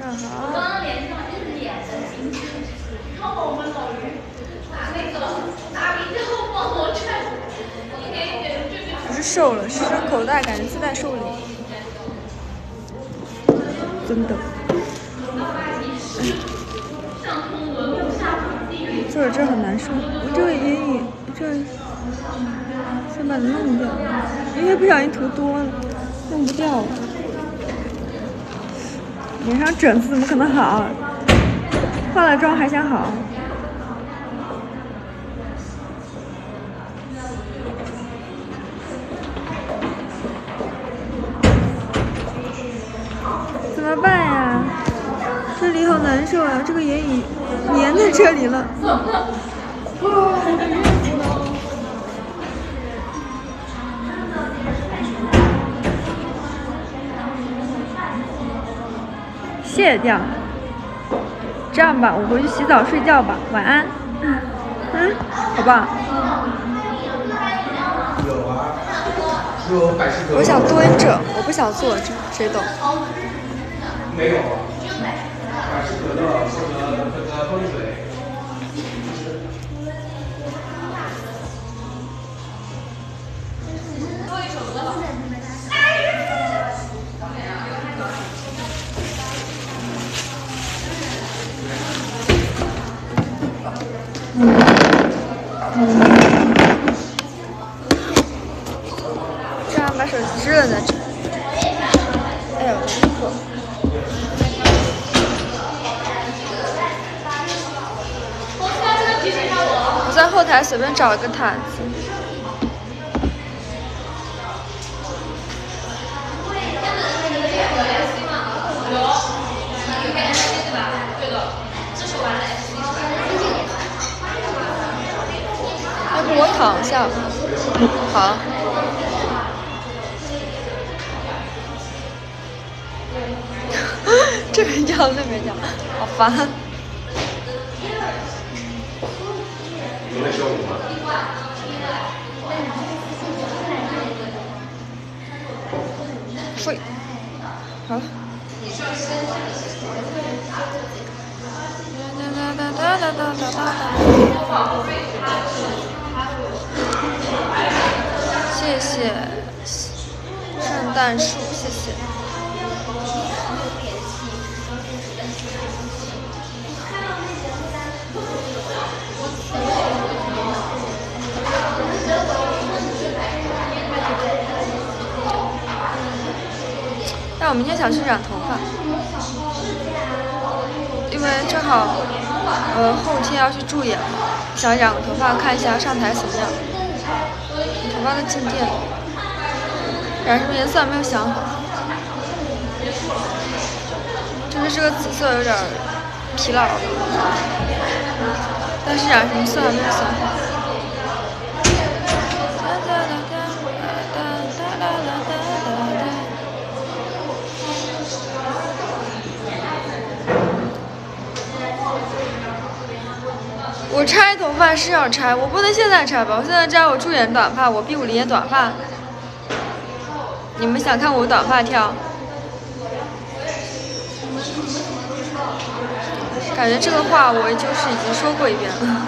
哈哈。不是瘦了，是口袋感觉自带瘦脸。真的。坐着这很难受，我这个眼影这先把它弄掉，因为不小心涂多了，弄不掉了。脸上疹子怎么可能好？化了妆还想好？怎么办呀？这里好难受呀！这个眼影粘在这里了。卸掉。这样吧，我回去洗澡睡觉吧，晚安。好不好？我想蹲着，我不想坐着，谁懂？没有。百事可乐或者风水。这样把手机支了再吃。哎呦，辛苦。我在后台随便找一个毯子。要不我躺下。好。这边叫那边叫，好烦。你会跳舞吗？会。好了。谢谢圣诞树，谢谢。但我明天想去染头发，因为正好后天要去助演，想染个头发看一下上台怎么样。头发都静电了，染什么颜色没有想好，就是这个紫色有点疲劳了，但是染什么色还没有想好。我拆头发是要拆，我不能现在拆吧？我现在摘我助演短发，我B50也短发。你们想看我短发跳？感觉这个话我就是已经说过一遍了。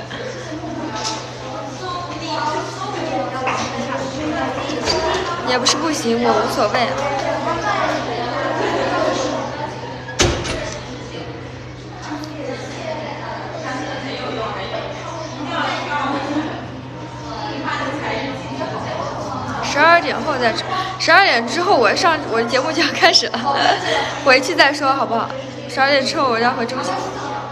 也不是不行，我无所谓。12点后再吃，12点之后我的节目就要开始了，回去再说好不好？12点之后我要回中心。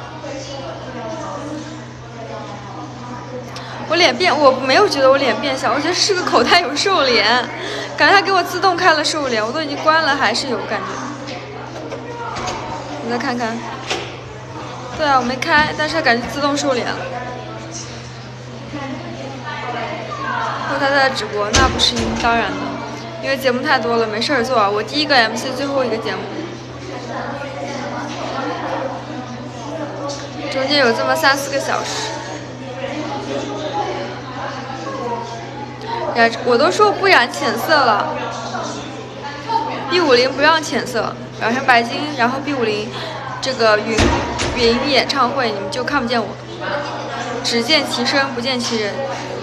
我脸变，我没有觉得我脸变小，我觉得是个口袋有瘦脸，感觉它给我自动开了瘦脸，我都已经关了，还是有感觉。你再看看，对啊，我没开，但是它感觉自动瘦脸了。后台在直播，那不是当然的，因为节目太多了，没事儿做啊。我第一个 MC， 最后一个节目，中间有这么3、4个小时。我都说不染浅色了，B50不让浅色， 晚上白金，然后 B50这个云演唱会，你们就看不见我，只见其声不见其人。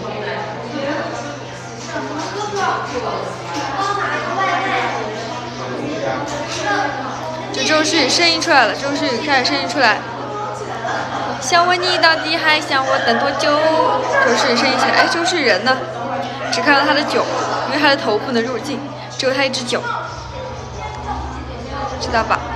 这周诗雨声音出来了，周诗雨开始声音出来。想问你到底还想我等多久？周诗雨声音起来，哎，周诗雨人呢？只看到他的酒，因为他的头不能入镜，只有他一支酒，知道吧？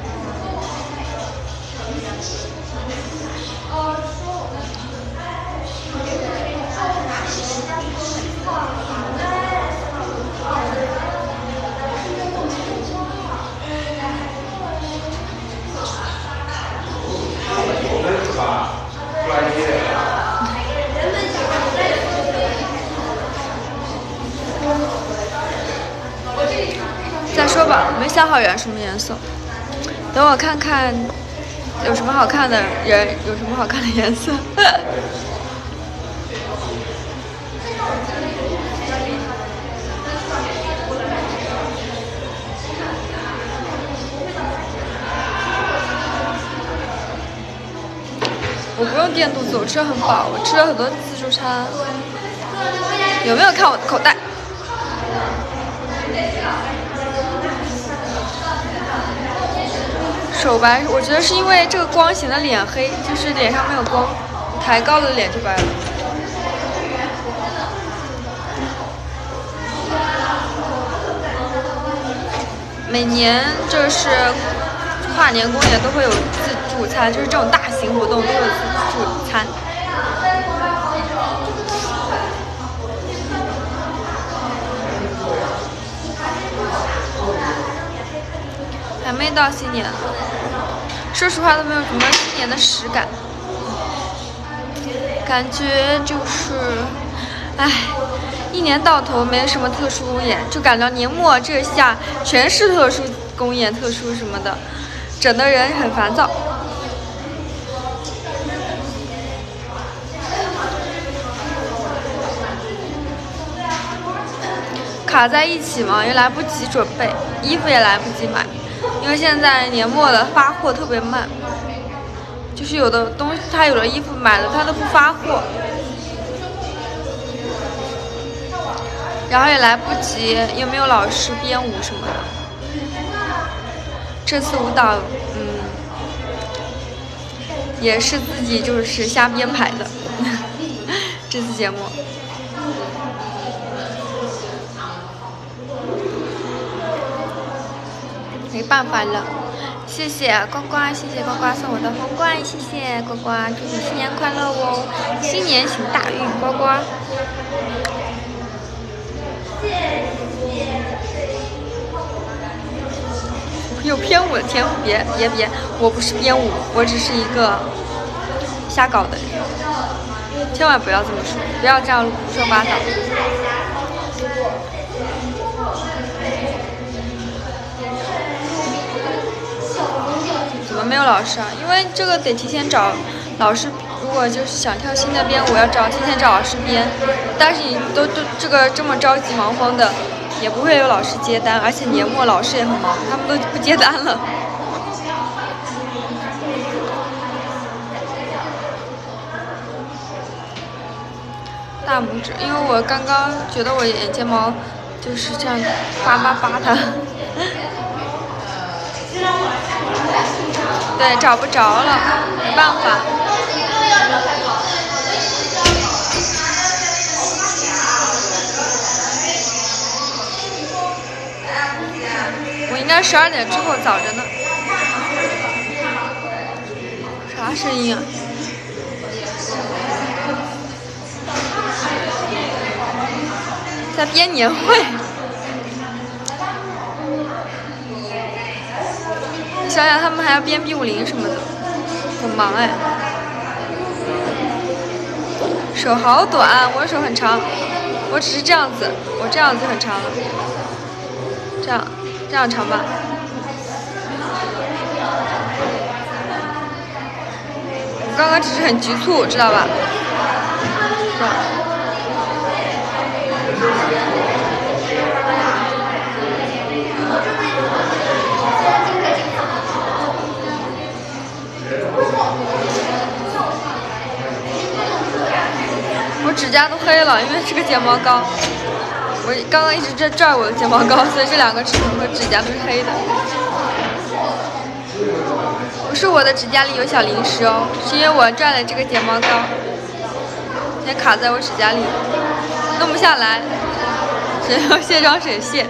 再说吧，没想好染什么颜色，等我看看有什么好看的人，有什么好看的颜色。我不用垫肚子，我吃得很饱，我吃了很多自助餐。有没有看我的口袋？手白，我觉得是因为这个光显得脸黑，就是脸上没有光，抬高了脸就白了。每年就是跨年公演都会有自助餐，就是这种大型活动都会有自助餐。还没到新年，说实话都没有什么新年的实感，感觉就是，唉，一年到头没什么特殊公演，就赶到年末这下全是特殊公演、特殊什么的，整的人很烦躁。卡在一起嘛，又来不及准备，衣服也来不及买。因为现在年末了，发货特别慢，就是有的东西，他有的衣服买了他都不发货，然后也来不及，又没有老师编舞什么的。这次舞蹈，也是自己就是瞎编排的，这次节目。没办法了，谢谢呱呱，谢谢呱呱送我的皇冠，谢谢呱呱，祝你新年快乐哦，新年行大运，呱呱。有编舞的天赋，别，我不是编舞，我只是一个瞎搞的人，千万不要这么说，不要这样胡说八道。怎么没有老师啊？因为这个得提前找老师，如果就是想跳新的编舞，要提前找老师编。但是你都这个这么着急忙慌的，也不会有老师接单，而且年末老师也很忙，他们都不接单了。大拇指，因为我刚刚觉得我眼睫毛就是这样扒它。对，找不着了，没办法。我应该12点之后早着呢。啥声音啊？在编年会。想想他们还要编 B50什么的，很忙哎。手好短，我的手很长，我只是这样子，我这样子很长了，这样长吧。我刚刚只是很局促，知道吧？这样。 甲都黑了，因为这个睫毛膏。我刚刚一直在拽我的睫毛膏，所以这2个指头和指甲都是黑的。不是我的指甲里有小零食哦，是因为我拽了这个睫毛膏，现在卡在我指甲里，弄不下来，只能用卸妆水卸。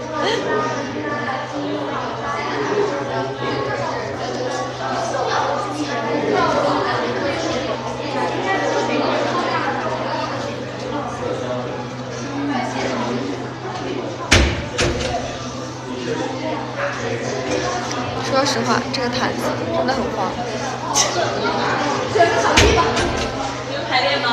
说实话，这个毯子真的很黄。 你们排练吗？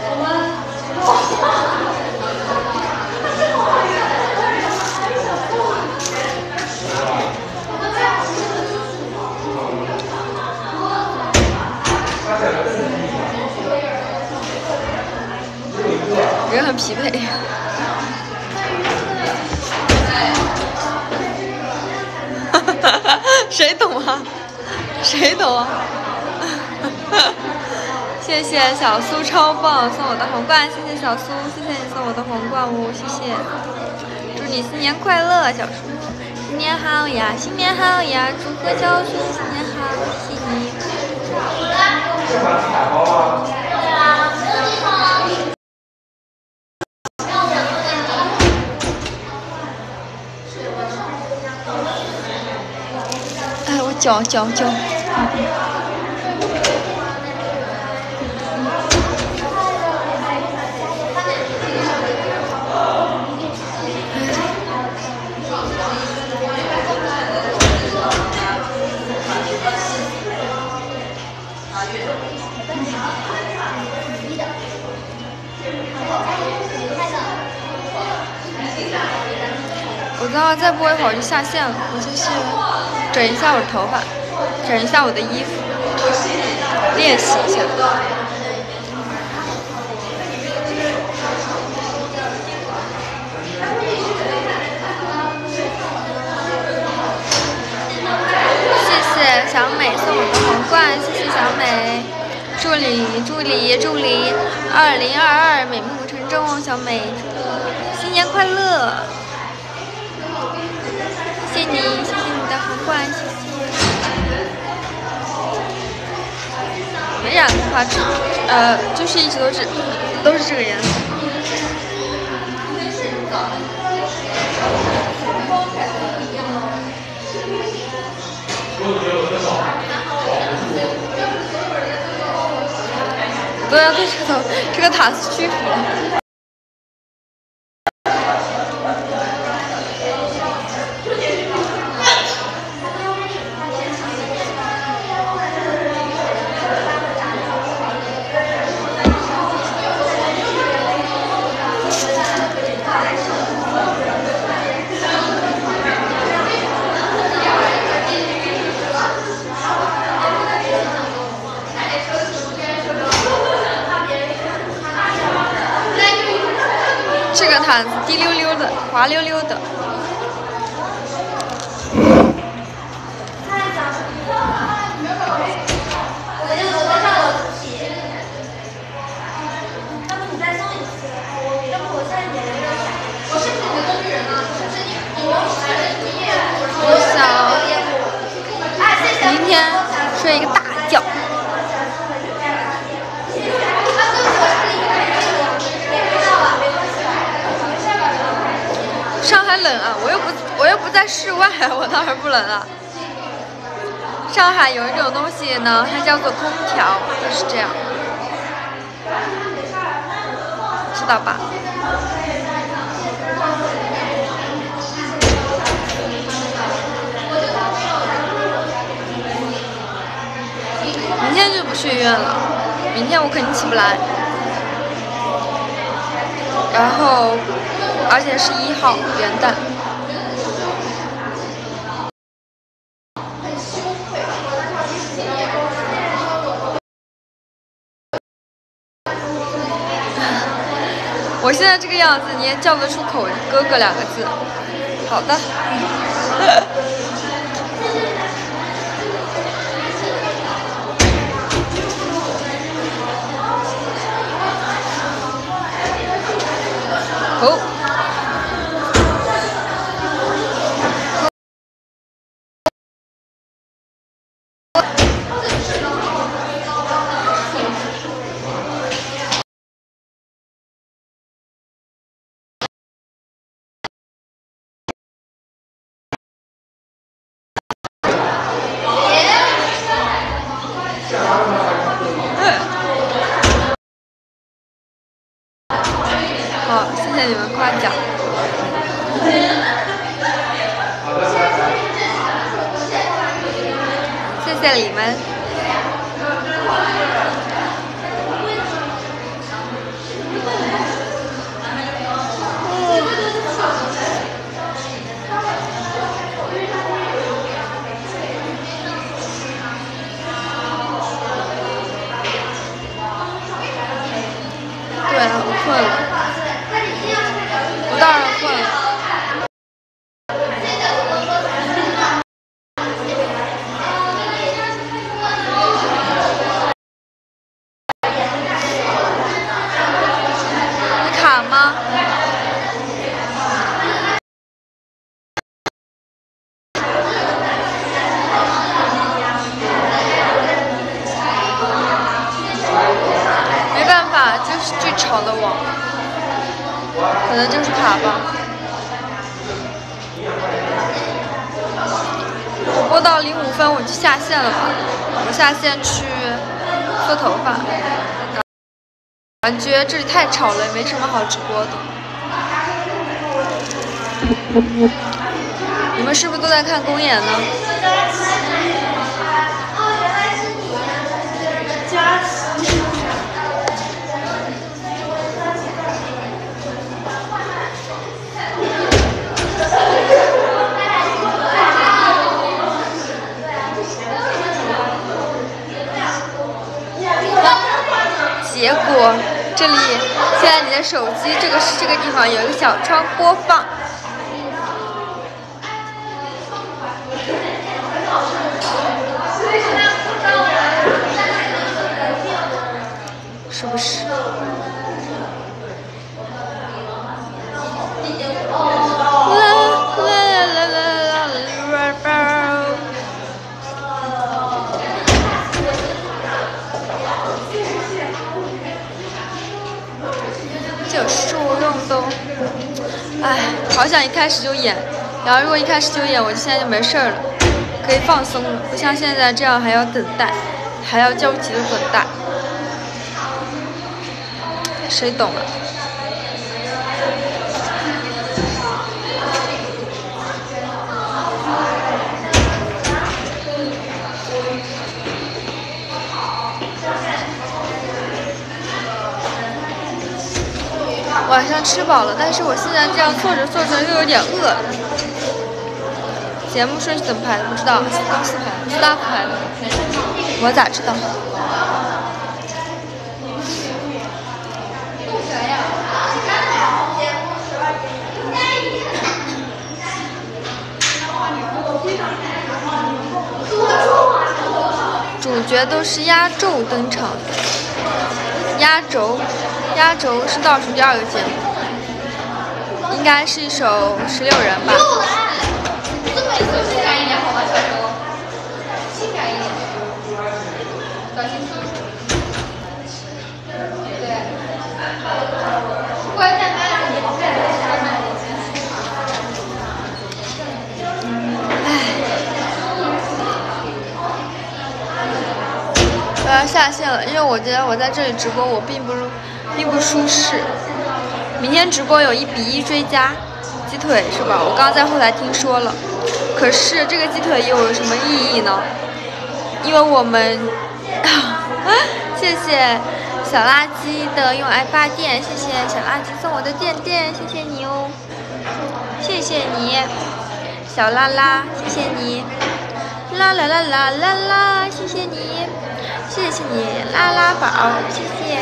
人很疲惫。谁懂啊？谁懂啊？谢谢小苏超棒送我的皇冠，谢谢小苏，谢谢你送我的皇冠哦，谢谢。祝你新年快乐，小苏，新年好呀，新年好呀，祝贺小苏新年好，谢谢你。哎，我脚。我刚刚再播一会儿就下线了，我就去整一下我的头发，整一下我的衣服，练习一下。谢谢小美送我的皇冠，谢谢小美，祝你2022美梦成真哦，小美，新年快乐！谢谢你的皇冠，谢谢。没染头发，就是一直都是这个颜色。都要对这个塔斯屈服了。这个毯子滴溜溜的，滑溜溜的。我想明天睡一个大觉。上海冷啊，我又不在室外，我当然不冷了。上海有一种东西呢，它叫做空调，就是这样，知道吧？明天就不去医院了，明天我肯定起不来。然后，而且是1号元旦。我现在这个样子，你也叫得出口“哥哥”2个字？好的。 谢你们。对，我困了，我当然困了。你卡吗？没办法，就是最吵的网，可能就是卡吧。我播到05分我就下线了吧，我下线去做头发。感觉这里太吵了，也没什么好直播的。你们是不是都在看公演呢？结果这里现在你的手机这个地方有一个小窗播放，是不是？这树用都，哎，好想一开始就演，然后如果一开始就演，我现在就没事儿了，可以放松了，不像现在这样还要等待，还要焦急的等待，谁懂啊？晚上吃饱了，但是我现在这样做着做着又有点饿了。节目顺序怎么排的？不知道，公司排的 ，staff 排的，我咋知道？主角都是压轴登场的，压轴是倒数第2个节目，应该是一首16人吧。我要下线了，因为我觉得我在这里直播我并不舒适。明天直播有1-1追加鸡腿是吧？我刚刚在后台听说了，可是这个鸡腿又有什么意义呢？因为我们谢谢小垃圾的用爱发电，谢谢小垃圾送我的电电，谢谢你哦，谢谢你，小拉拉，谢谢你，啦啦啦啦啦啦，谢谢你。谢谢你，拉拉宝，谢谢，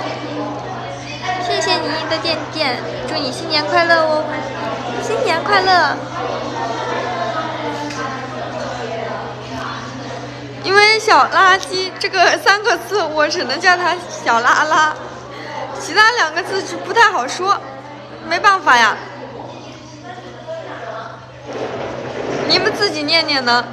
谢谢你的电电，祝你新年快乐哦，新年快乐！因为小垃圾这个3个字，我只能叫他小拉拉，其他2个字就不太好说，没办法呀，你们自己念念呢。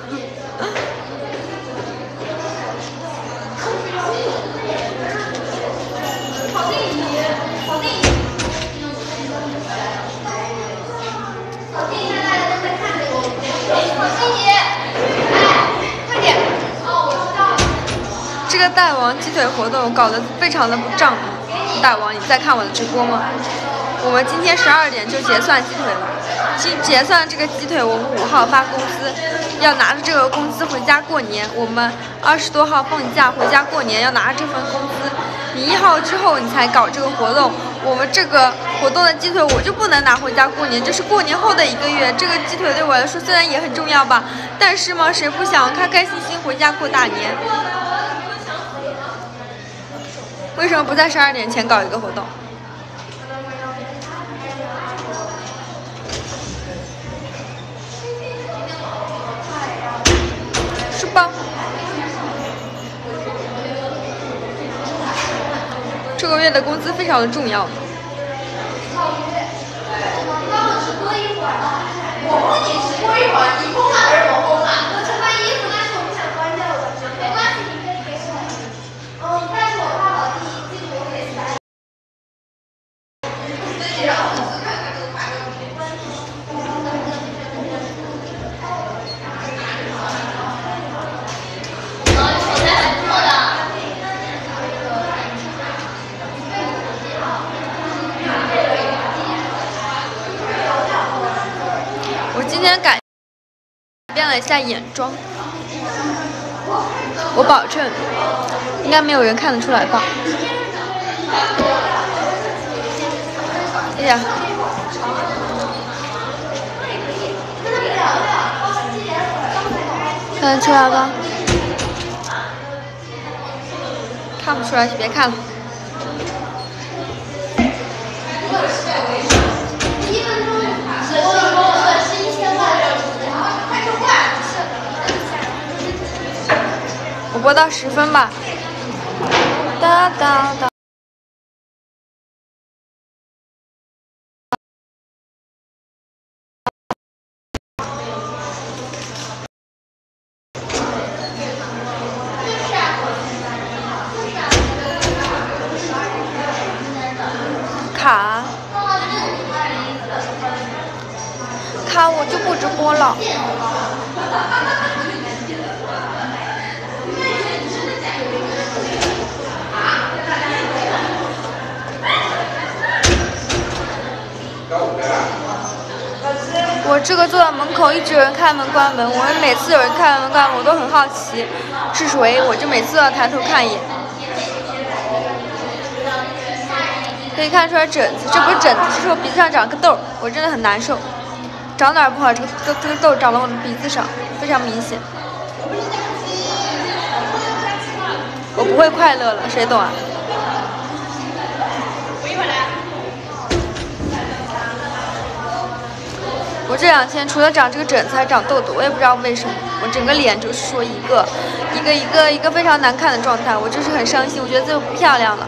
这个大王鸡腿活动搞得非常的不仗义。大王，你在看我的直播吗？我们今天12点就结算鸡腿了， 结算这个鸡腿，我们5号发工资，要拿着这个工资回家过年。我们20多号放假回家过年，要拿着这份工资。你1号之后你才搞这个活动，我们这个活动的鸡腿我就不能拿回家过年，这是过年后的1个月。这个鸡腿对我来说虽然也很重要吧，但是嘛，谁不想开开心心回家过大年？为什么不在12点前搞一个活动？是吧？这个月的工资非常的重要。 我不仅是过一会儿，你烘还是我烘啊？我穿衣服，但是我不想关掉我的，没关系，你可以给我。但是我怕老弟记住我给塞。自己让我看看这个牌子没关系。口袋很破的。 我今天改变了一下眼妆，我保证应该没有人看得出来吧？哎呀，看得出来吧？看不出来就别看了。我播到10分吧。哒哒哒。卡，我就不直播了。我这个坐在门口，一直有人开门关门。我每次有人开门关门，我都很好奇是谁，我就每次都要抬头看一眼。可以看出来疹子，这不是疹子，是我鼻子上长个痘，我真的很难受。长哪儿不好，这个痘长到我的鼻子上，非常明显。我不会快乐了，谁懂啊？我这2天除了长这个疹子，还长痘痘，我也不知道为什么。我整个脸就是说一个非常难看的状态，我就是很伤心，我觉得自己不漂亮了。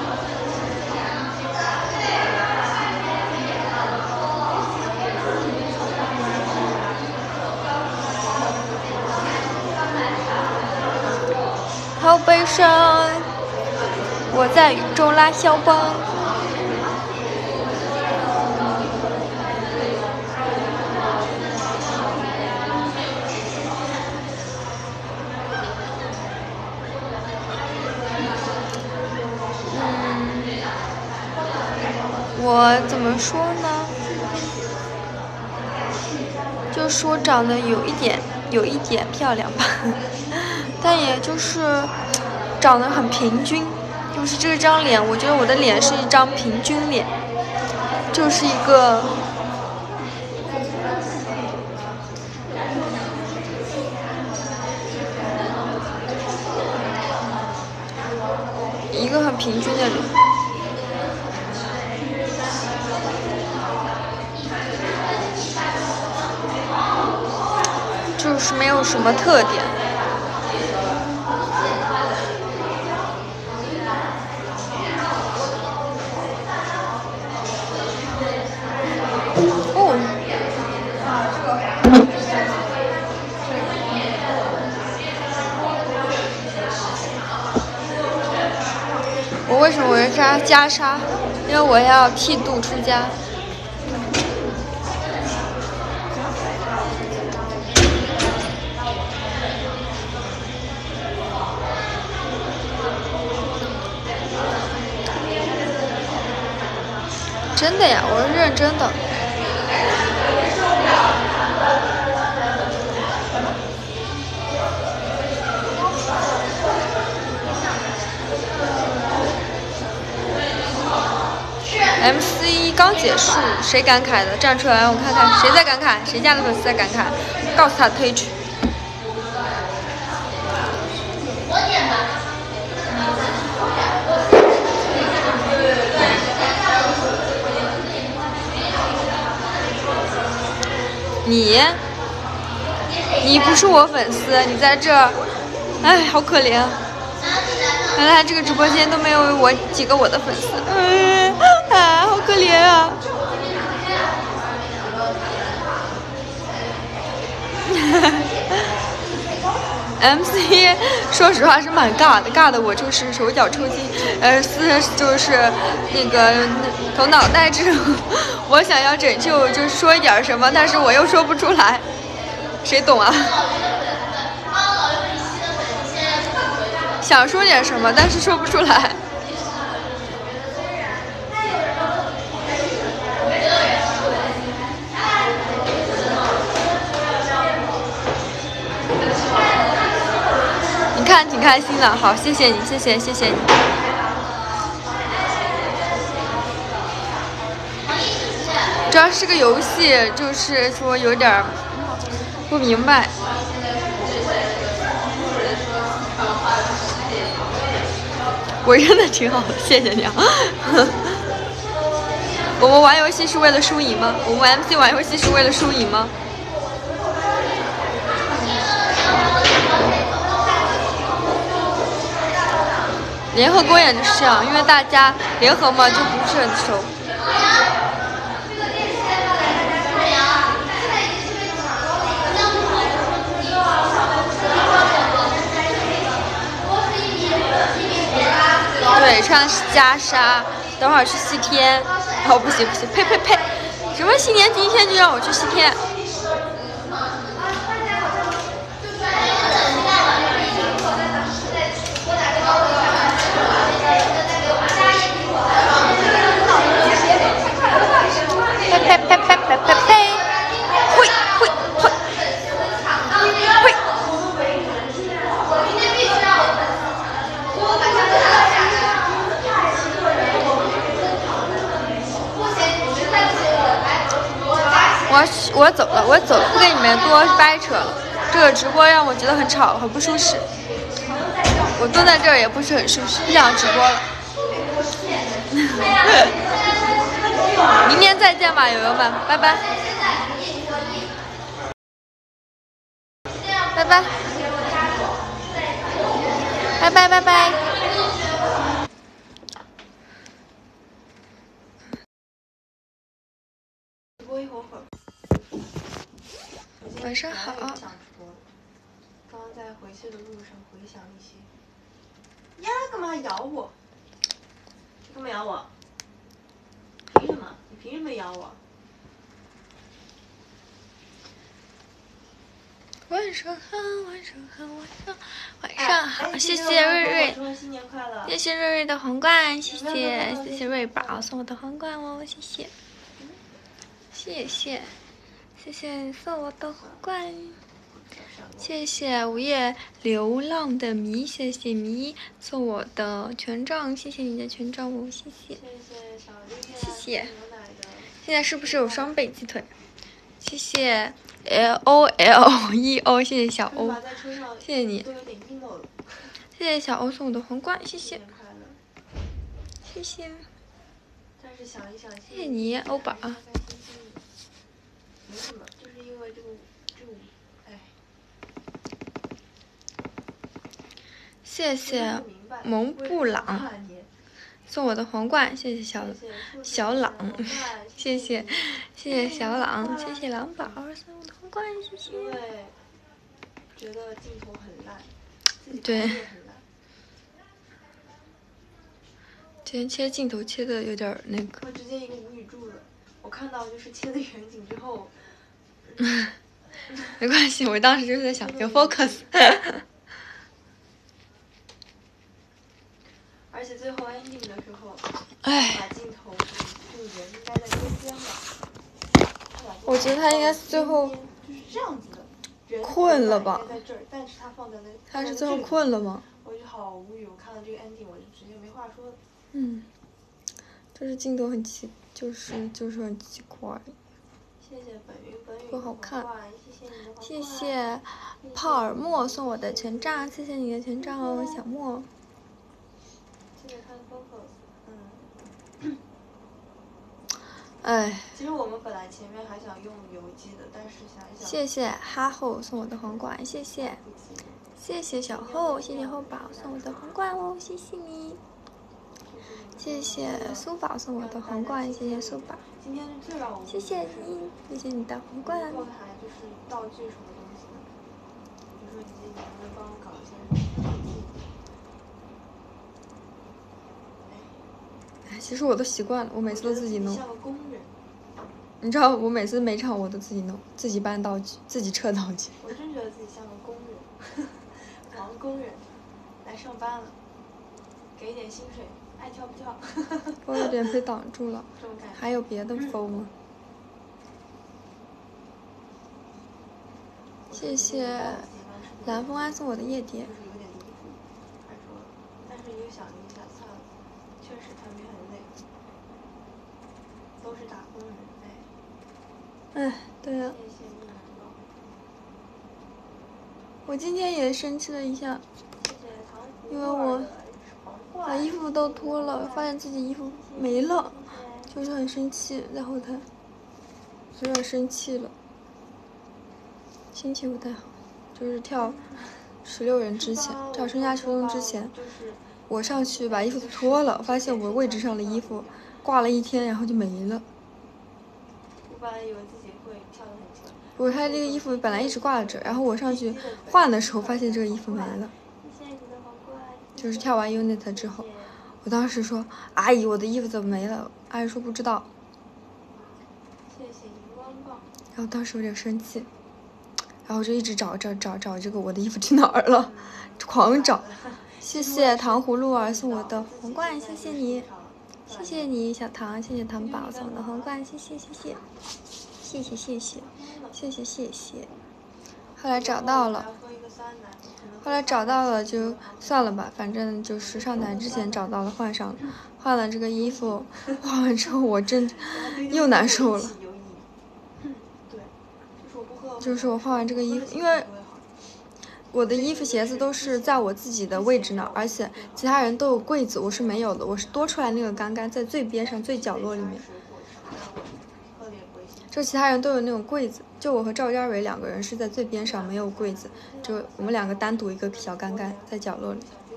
好悲伤，我在雨中拉肖邦。我怎么说呢？就说长得有一点漂亮吧。但也就是长得很平均，就是这张脸，我觉得我的脸是一张平均脸，就是一个很平均的脸。就是没有什么特点。我为什么我要加袈裟？因为我要剃度出家。真的呀，我是认真的。 MC 刚结束，谁感慨的？站出来让我看看，谁在感慨？谁家的粉丝在感慨？告诉他推去。 我点吧。 你不是我粉丝，你在这儿，哎，好可怜。原来这个直播间都没有我几个我的粉丝，好可怜啊。MC 说实话是蛮尬的，尬的我就是手脚抽筋，就是那个头脑呆滞。我想要拯救，就是说一点什么，但是我又说不出来，谁懂啊？想说点什么，但是说不出来。你看挺开心的，好，谢谢你，谢谢你。主要是个游戏，就是说有点不明白。我认的挺好的，谢谢你啊。我们玩游戏是为了输赢吗？我们 MC 玩游戏是为了输赢吗？联合公演就是这样，因为大家联合嘛，就不是很熟。对，穿的是袈裟，等会儿去西天。哦，不行，呸！什么新年第一天就让我去西天？呸！我走了，不跟你们多掰扯了。这个直播让我觉得很吵，很不舒适。我蹲在这儿也不是很舒适，不想直播了。明天再见吧，友友们，拜拜。拜拜。拜拜。晚上好。刚刚在回去的路上回想一些。呀，干嘛咬我？你干嘛咬我？凭什么？你凭什么咬我？ 晚上好，谢谢瑞瑞，谢谢瑞瑞的皇冠，谢谢瑞宝送我的皇冠哦，谢谢送我的皇冠，谢谢午夜流浪的迷，谢谢迷送我的权杖，谢谢你的权杖哦，谢谢。现在是不是有双倍鸡腿？谢谢 LOLEO， 谢谢小欧，谢谢你，谢谢小欧送我的皇冠，谢谢。谢谢你，欧宝。 没什么，就是因为这个，哎。 谢谢蒙布朗送我的皇冠，谢谢小朗，谢谢小朗，谢谢狼宝送我的皇冠，谢谢。 因为觉得镜头很烂， 对。今天切镜头切的有点那个。 我直接一个无语住了，我看到就是切的远景之后。 没关系，我当时就是在想有 focus。 而且最后 ending 的时候， 哎， 把镜头就人应该在中间吧。 我觉得他应该是最后就是这样子的， 困了吧？ 在这儿，但是他放在那。 他是最后困了吗？ 我就好无语，我看到这个 ending 我就直接没话说了。 就是镜头很奇，就是很奇怪。 谢谢本鱼本鱼不好看。 谢谢你的谢谢泡尔默送我的权杖，谢谢你的权杖哦，小莫。 谢谢看 focus。 哎。 其实我们本来前面还想用邮寄的，但是想一想。 谢谢哈后送我的皇冠，谢谢。谢谢小后，谢谢后宝送我的皇冠哦，谢谢你。谢谢苏宝送我的皇冠，谢谢苏宝。 今天是最让我谢谢你，谢谢你的皇冠。 后台就是道具什么东西的，比如说你能不能帮我搞一些道具？ 哎，其实我都习惯了，我每次都自己弄。 像个工人。 你知道，我每次每场我都自己弄，自己搬道具，自己撤道具。 我真觉得自己像个工人，忙工人，来上班了，给一点薪水，爱跳不跳？ 我有点被挡住了。 这种感觉。 还有别的风吗？谢谢蓝风安送我的夜蝶。 就是有点离谱，他说，但是又想了一下，算了，确实他们也很累，都是打工人， 哎，对呀。 谢谢你们吧。 我今天也生气了一下，因为我把衣服都脱了，发现自己衣服没了，就是很生气，在后台，有点生气了，心情不太好。就是跳16人之前，跳春夏秋冬之前，我上去把衣服脱了，发现我位置上的衣服挂了1天，然后就没了。 我本来以为自己会跳得很久。 不，他这个衣服本来一直挂着，然后我上去换的时候发现这个衣服没了。就是跳完 unit 之后，我当时说：“阿姨，我的衣服怎么没了？”阿姨说不知道。 谢谢荧光棒。 然后当时有点生气，然后就一直找这个我的衣服去哪儿了，狂找。谢谢糖葫芦儿送我的皇冠，谢谢你，谢谢你小糖，谢谢糖宝送我的皇冠，谢谢。后来找到了就算了吧，反正就是上台之前找到了，换上了，换了这个衣服，换完之后我真又难受了。就是我换完这个衣服，因为我的衣服鞋子都是在我自己的位置那儿，而且其他人都有柜子，我是没有的，我是多出来那个杆杆在最边上最角落里面。就其他人都有那种柜子，就我和赵佳蕊2个人是在最边上，没有柜子，就我们2个单独一个小杆杆在角落里。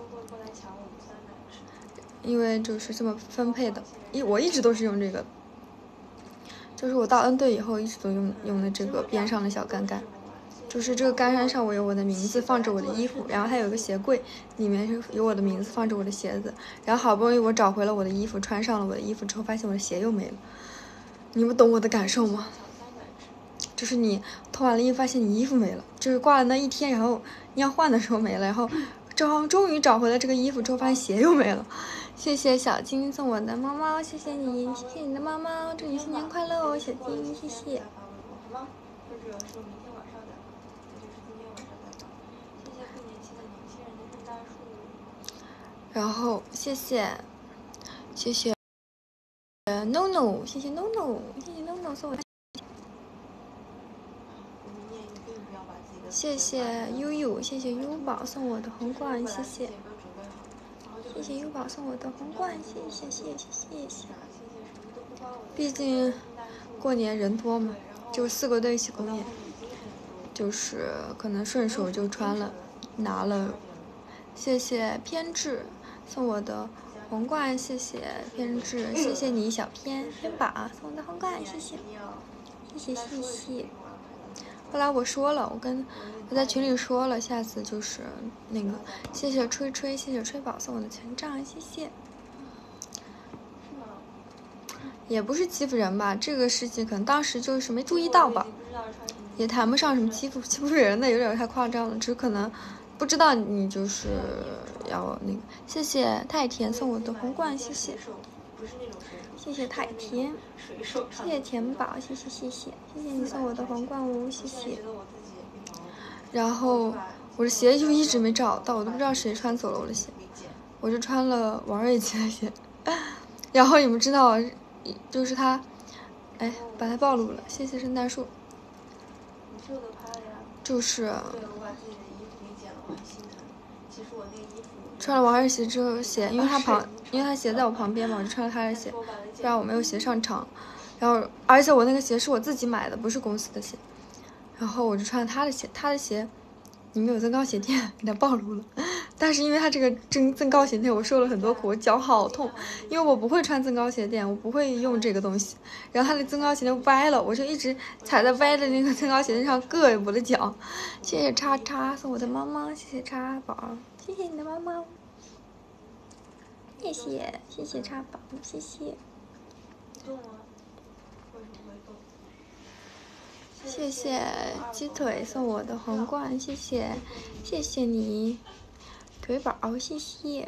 因为就是这么分配的，我一直都是用这个，就是我到 N 队以后一直都用的这个边上的小杆杆，就是这个杆杆上我有我的名字，放着我的衣服，然后还有一个鞋柜，里面是有我的名字，放着我的鞋子，然后好不容易我找回了我的衣服，穿上了我的衣服之后，发现我的鞋又没了。你们懂我的感受吗？就是你脱完了衣服，发现你衣服没了，就是挂了那1天，然后你要换的时候没了，然后终于找回了这个衣服之后，发现鞋又没了。谢谢小金送我的猫猫，谢谢你的猫猫，祝你新年快乐哦，小金，谢谢。然后谢谢 NONO， 谢谢 NONO 送我。谢谢悠悠，谢谢优宝送我的皇冠，谢谢优宝送我的皇冠，谢谢。毕竟过年人多嘛，就4个队一起公演，就是可能顺手就穿了，拿了。谢谢偏执送我的皇冠，谢谢偏执，谢谢你小偏宝送我的皇冠，谢谢。后来我说了，我在群里说了，下次就是那个，谢谢吹吹，谢谢吹宝送我的权杖，谢谢。也不是欺负人吧，这个事情可能当时就是没注意到吧，也谈不上什么欺负人的，有点太夸张了，只可能不知道你就是要那个。谢谢太田送我的皇冠，谢谢太田，谢谢田宝，谢谢你送我的皇冠哦，谢谢。然后我的鞋就一直没找到，我都不知道谁穿走了我的鞋，我就穿了王瑞琪的鞋。 然后你们知道，就是他，哎，把它暴露了，谢谢圣诞树。 你秀的拍了呀？ 就是对，我把自己的衣服给剪了，我很心疼。其实我那个衣服穿了王二鞋之后鞋，因为他鞋在我旁边嘛，我就穿了他的鞋，不然我没有鞋上场。然后，而且我那个鞋是我自己买的，不是公司的鞋。然后我就穿了他的鞋，他的鞋里面有增高鞋垫，给他暴露了。但是因为他这个增高鞋垫，我受了很多苦，我脚好痛，因为我不会穿增高鞋垫，我不会用这个东西。然后他的增高鞋垫歪了，我就一直踩在歪的那个增高鞋垫上硌我的脚。谢谢叉叉送我的猫猫，谢谢叉宝，谢谢你的猫猫，谢谢叉宝，谢谢。 动吗？为什么会动？ 谢谢鸡腿送我的皇冠，谢谢你，腿宝，谢谢。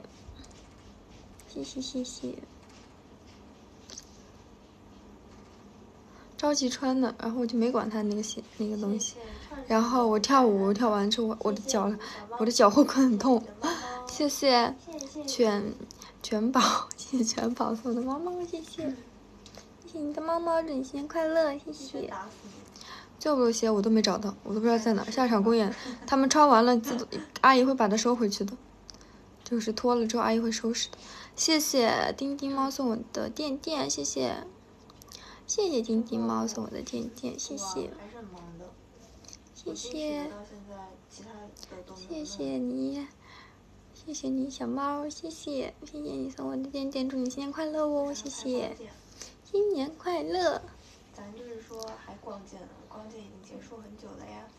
着急穿呢，然后我就没管他那个鞋那个东西。然后我跳舞跳完之后，我的脚后跟很痛。谢谢全宝，谢谢全宝送我的猫猫，谢谢你的猫猫，祝你新年快乐，谢谢。这么多鞋我都没找到，我都不知道在哪。下场公演，他们穿完了，阿姨会把它收回去的，就是脱了之后阿姨会收拾的。谢谢丁丁猫送我的垫垫，谢谢丁丁猫送我的垫垫，谢谢你小猫，谢谢你送我的垫垫，祝你新年快乐哦，谢谢，新年快乐。 咱就是说还光剑呢，光剑已经结束很久了呀。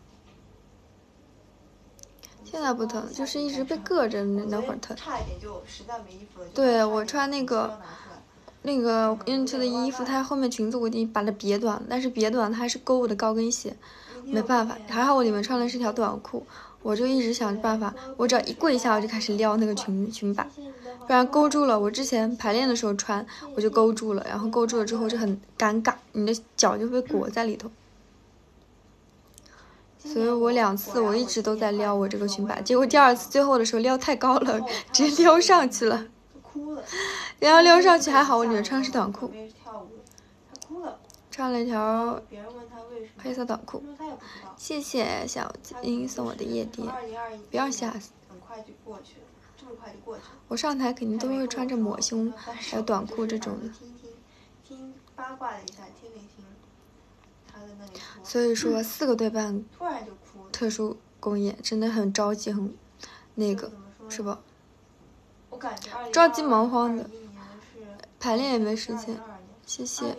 现在不疼，就是一直被硌着那会儿疼。 差一点就实在没衣服了。 对，我穿那个Into 的衣服，它后面裙子我已经把它别短了，但是别短它还是勾我的高跟鞋，没办法。还好我里面穿的是条短裤，我就一直想着办法，我只要一跪下我就开始撩那个裙摆，不然勾住了。我之前排练的时候穿，我就勾住了，然后勾住了之后就很尴尬，你的脚就会裹在里头。所以我2次我一直都在撩我这个裙摆，结果第2次最后的时候撩太高了，直接撩上去了。然后撩上去还好，我里面穿的是短裤，穿了一条黑色短裤。谢谢小金送我的夜蝶，不要吓死。我上台肯定都会穿着抹胸还有短裤这种的。所以说4个对半特殊公演真的很着急，很那个是吧？着急忙慌的，排练也没时间。谢谢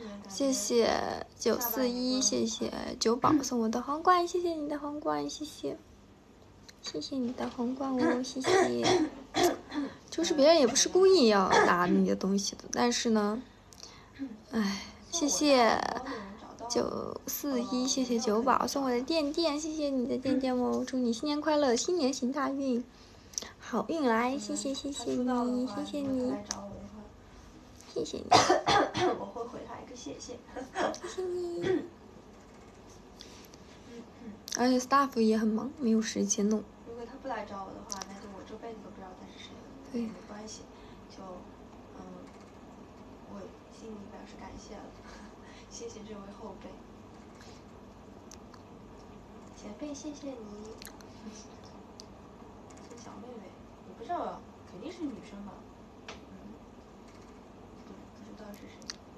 941，谢谢九宝送我的皇冠，谢谢你的皇冠，谢谢你的皇冠哦，谢谢。就是别人也不是故意要拿你的东西的，但是呢，哎，谢谢941，谢谢九宝送我的垫垫，谢谢你的垫垫哦，祝你新年快乐，新年行大运，好运来，谢谢你，谢谢你。 我会回他一个谢谢。 谢谢你。而且 staff 也很忙，没有时间弄。 如果他不来找我的话，那就我这辈子都不知道他是谁了。 对， 没关系，就我心里表示感谢了，谢谢这位后辈。前辈，谢谢你。这小妹妹，我不知道，肯定是女生吧？不知道是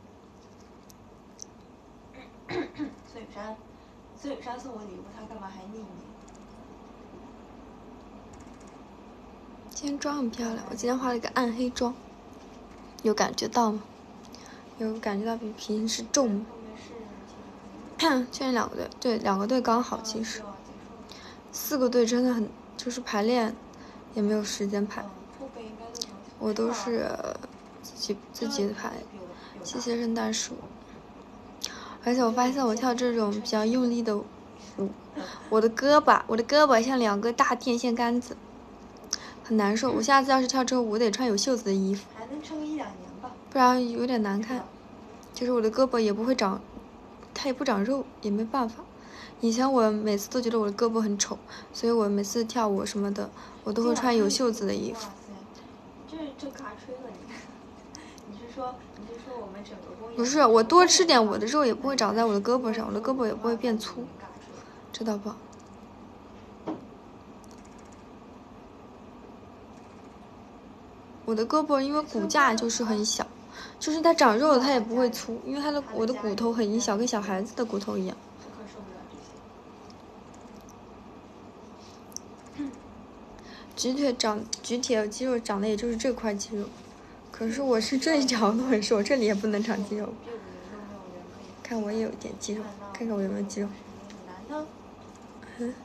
谁。孙雨山送我礼物，他干嘛还匿名？ 今天妆很漂亮，我今天化了一个暗黑妆，有感觉到吗？有感觉到比平时重吗？确认2个队，对，2个队刚好。其实4个队真的很，就是排练也没有时间排，我都是自己排。谢谢圣诞树。而且我发现我跳这种比较用力的舞，我的胳膊像2个大电线杆子，很难受。我下次要是跳这个舞得穿有袖子的衣服， 还能撑1-2年吧， 不然有点难看。就是我的胳膊也不会长，它也不长肉，也没办法。以前我每次都觉得我的胳膊很丑，所以我每次跳舞什么的，我都会穿有袖子的衣服。 这嘎吹了你说我们整个公园？ 不是，我多吃点，我的肉也不会长在我的胳膊上，我的胳膊也不会变粗，知道不？我的胳膊因为骨架就是很小，就是它长肉了它也不会粗，因为我的骨头很小，跟小孩子的骨头一样。举铁肌肉长的也就是这块肌肉，可是我是这一条都很瘦，这里也不能长肌肉。看我也有点肌肉，看看我有没有肌肉。嗯。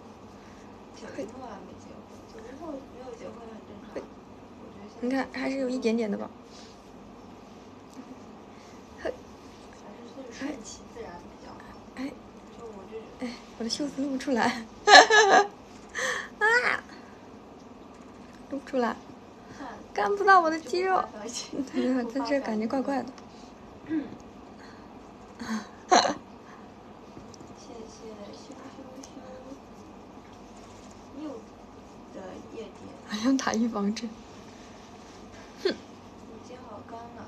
你看还是有一点点的吧。哎，我的袖子露不出来。啊！露不出来，看不到我的肌肉。在这感觉怪怪的。 谢谢羞柚的夜点。 还要打预防针。哼。 已经好干了。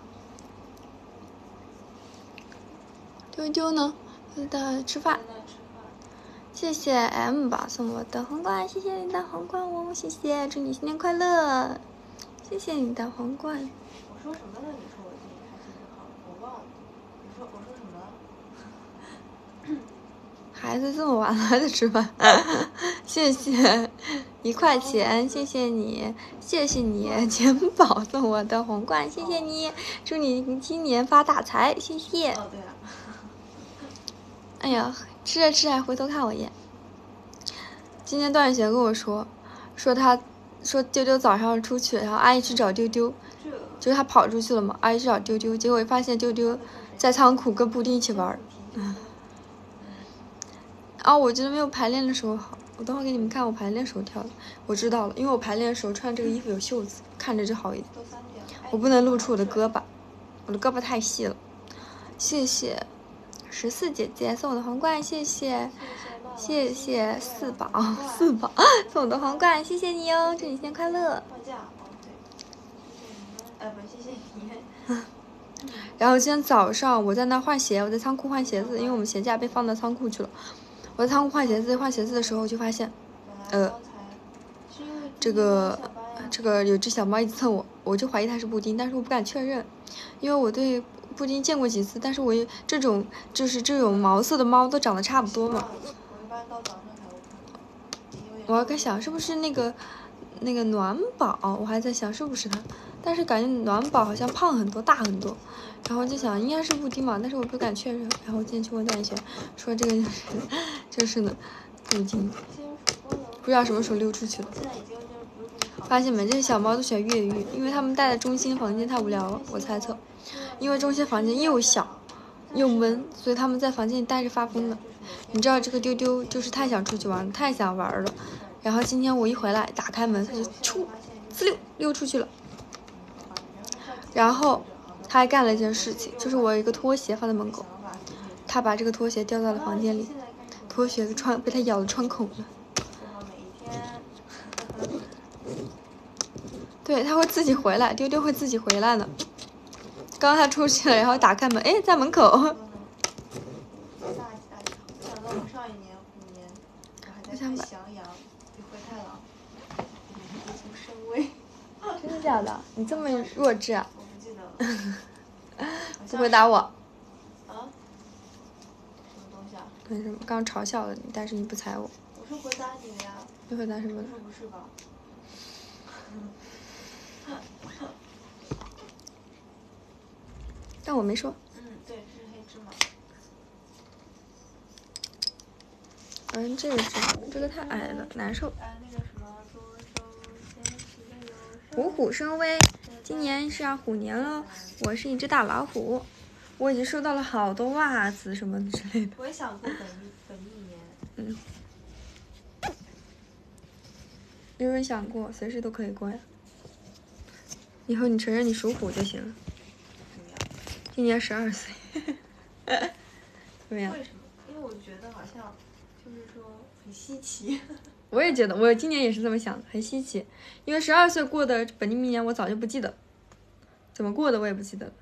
丢丢呢？在吃饭。谢谢 M 吧送我的皇冠，谢谢你的皇冠哦，谢谢，祝你新年快乐，谢谢你的皇冠。 我说什么了？你说我自己开心就好了，我忘了。我说什么了？ 孩子这么晚了还在吃饭，谢谢1块钱，谢谢你，谢谢你，钱宝送我的皇冠，谢谢你，祝你今年发大财，谢谢。 哦，对了。 哎呀，吃着吃着还回头看我一眼。今天段雪跟我说丢丢早上出去，然后阿姨去找丢丢，就是他跑出去了嘛，阿姨去找丢丢，结果发现丢丢在仓库跟布丁一起玩。我觉得没有排练的时候好，我等会给你们看我排练时候跳的。我知道了，因为我排练的时候穿这个衣服有袖子，看着就好一点。我不能露出我的胳膊，我的胳膊太细了。谢谢14姐姐送我的皇冠，谢谢4宝送我的皇冠，谢谢你哦，祝你新年快乐。 谢谢你。 然后今天早上我在那换鞋，我在仓库换鞋子，因为我们鞋架被放到仓库去了。我在仓库换鞋子的时候就发现，这个有只小猫一直蹭我，我就怀疑它是布丁，但是我不敢确认，因为我对布丁见过几次，但是我这种毛色的猫都长得差不多嘛。我还在想是不是那个暖宝，我还在想是不是它，但是感觉暖宝好像胖很多，大很多，然后就想应该是布丁嘛，但是我不敢确认。然后今天去问段一璇，说这个就是呢布丁，不知道什么时候溜出去了。发现没，这些小猫都喜欢越狱，因为它们待在中心房间太无聊了，我猜测，因为中心房间又小又闷，所以它们在房间里待着发疯了。你知道这个丢丢就是太想出去玩，太想玩了。然后今天我一回来打开门，它就溜出去了。然后他还干了一件事情，就是我有一个拖鞋放在门口，他把这个拖鞋掉到了房间里，拖鞋被他咬了穿孔了。对，他会自己回来，丢丢会自己回来的。刚刚他出去了，然后打开门，哎，在门口。真的假的？你这么弱智啊？ 我不记得了。 不回答我。 啊？什么东西啊？ 为什么？刚嘲笑了你，但是你不睬我。 我是回答你的呀。 你回答什么？ 不是吧？ 但我没说。 对，这是黑芝麻。 这个太矮了，难受。 那个什么， 虎虎生威，今年是要虎年了。我是一只大老虎，我已经收到了好多袜子什么之类的。 我也想过本命年。 有人想过，随时都可以过呀。以后你承认你属虎就行了。今年12岁。怎么样？ 为什么？因为我觉得好像就是说很稀奇。 我也觉得，我今年也是这么想的，很稀奇。因为12岁过的本命年我早就不记得， 怎么过的我也不记得了。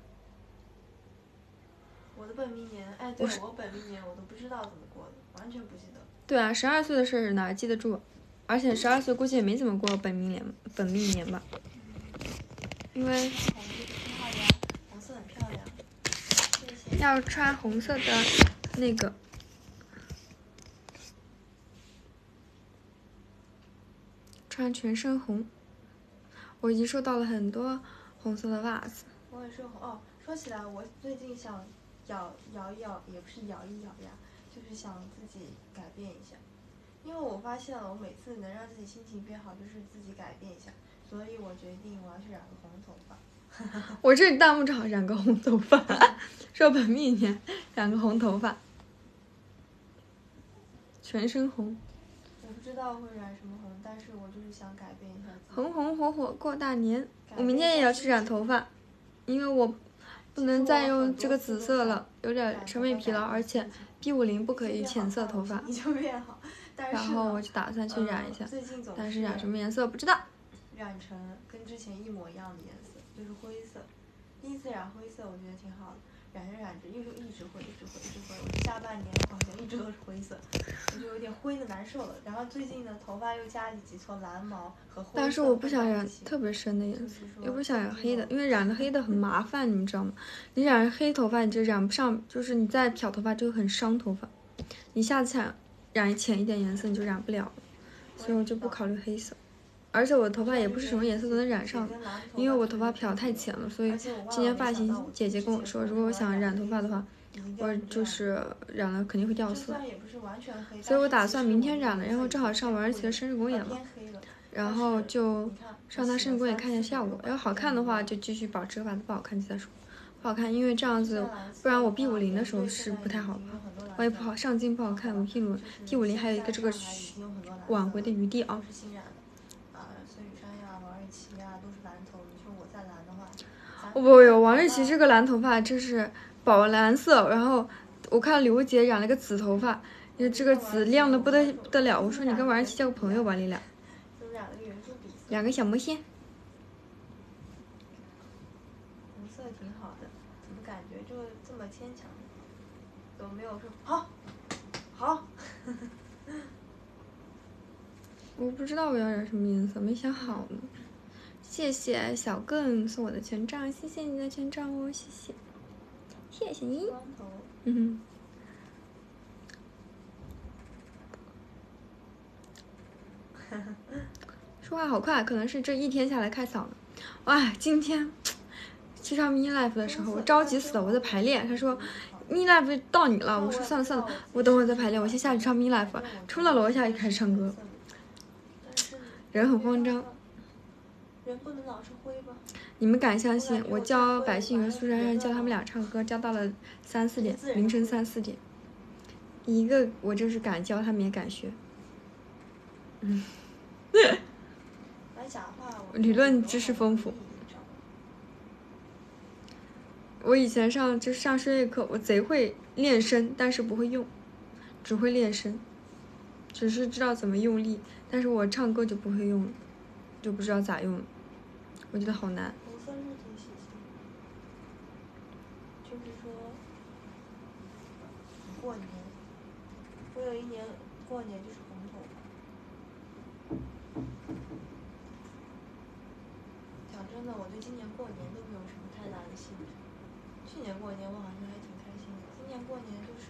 我的本命年，哎，对我本命年我都不知道怎么过的，完全不记得。 对啊，12岁的事儿哪记得住？而且12岁估计也没怎么过本命年吧，因为红色很漂亮， 要穿红色的那个。穿全身红，我已经收到了很多红色的袜子。 我也是哦。说起来，我最近想咬一咬，也不是咬一咬呀，就是想自己改变一下。因为我发现了，我每次能让自己心情变好，就是自己改变一下。所以我决定我要去染个红头发。 我这弹幕正好染个红头发，说本命年染个红头发，全身红。 我不知道会染什么红，但是我就是想改变一下自己。 红红火火过大年，我明天也要去染头发，因为我不能再用这个紫色了，有点审美疲劳，而且 B50不可以浅色头发。 你就变好，但是然后我就打算去染一下， 最近总但是染什么颜色不知道。 染成跟之前一模一样的颜色，就是灰色。第一次染灰色，我觉得挺好的。染着染着，一直灰。我下半年好像一直都是灰色，我就有点灰的难受了。然后最近呢，头发又加了几撮蓝毛和灰色。 但是我不想染特别深的颜色，又不想染黑的，因为染了黑的很麻烦，你们知道吗？你染黑头发你就染不上，就是你再漂头发就很伤头发。你下次想染浅一点颜色你就染不了了，所以我就不考虑黑色。而且我的头发也不是什么颜色都能染上的，因为我头发漂太浅了，所以今年发型姐姐跟我说，如果我想染头发的话，我就是染了肯定会掉色，所以我打算明天染了，然后正好上王二奇的生日公演嘛，然后就上他生日公演看一下效果，要好看的话就继续保持个发色，不好看就再说。不好看，因为这样子，不然我 B50的时候是不太好吧，我也不好上镜不好看，我 T50还有一个这个挽回的余地啊。不有王瑞琪这个蓝头发真是宝蓝色，然后我看刘姐染了个紫头发，这个紫亮的不得了。我说你跟王瑞琪交个朋友吧，你俩。两个小魔仙。 红色挺好的，怎么感觉就这么牵强？都没有说好。 我不知道我要染什么颜色，没想好呢。谢谢小更送我的权杖，谢谢你的权杖哦，谢谢你。说话好快，可能是这一天下来开嗓了。哇，今天去上 mini life 的时候，我着急死了，我在排练。他说 mini life 到你了，我说算了，我等会儿再排练，我先下去唱 mini life。冲到楼下就开始唱歌，人很慌张。 人不能老是灰吧？ 你们敢相信我教百姓和苏珊珊教他们俩唱歌，教到了3、4点，凌晨3、4点。一个我就是敢教，他们也敢学。理论知识丰富。我以前上声乐课，我贼会练声，但是不会用，只会练声，只是知道怎么用力，但是我唱歌就不会用了，就不知道咋用了。我觉得好难。 红色是挺喜庆，就是说过年，我有一年过年就是红头发。讲真的，我对今年过年都没有什么太大的兴致。去年过年我好像还挺开心的，今年过年就是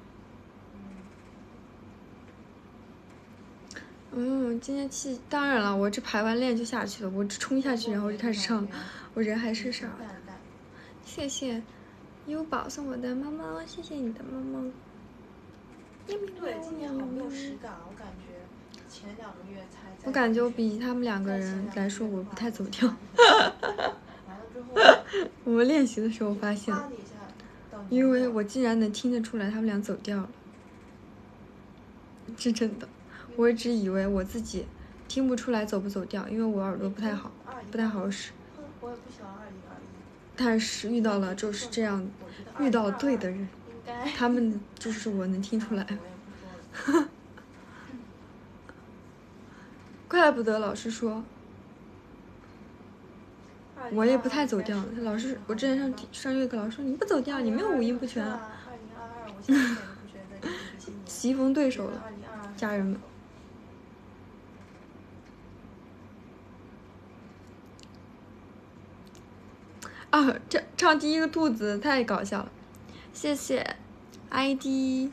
今天当然了，我这排完练就下去了，我只冲下去，然后就开始唱，我人还是傻的。谢谢优宝送我的猫猫，谢谢你的猫猫。 对，今年好没有实感，我感觉前2个月才。 我感觉我比他们2个人来说，我不太走调。 完了之后， 我们练习的时候发现了，因为我竟然能听得出来他们俩走调了，是真的。我一直以为我自己听不出来走不走调，因为我耳朵不太好，不太好使。 我也不喜欢2021。 但是遇到了就是这样，遇到了对的人，他们就是我能听出来。怪不得老师说。 我也不太走调。老师，我之前上乐课，老师说你不走调，你没有五音不全。 2022，我现在一点都不觉得你是新年。 棋逢对手了， 2022 家人们。啊，这唱第一个兔子太搞笑了，谢谢 ID，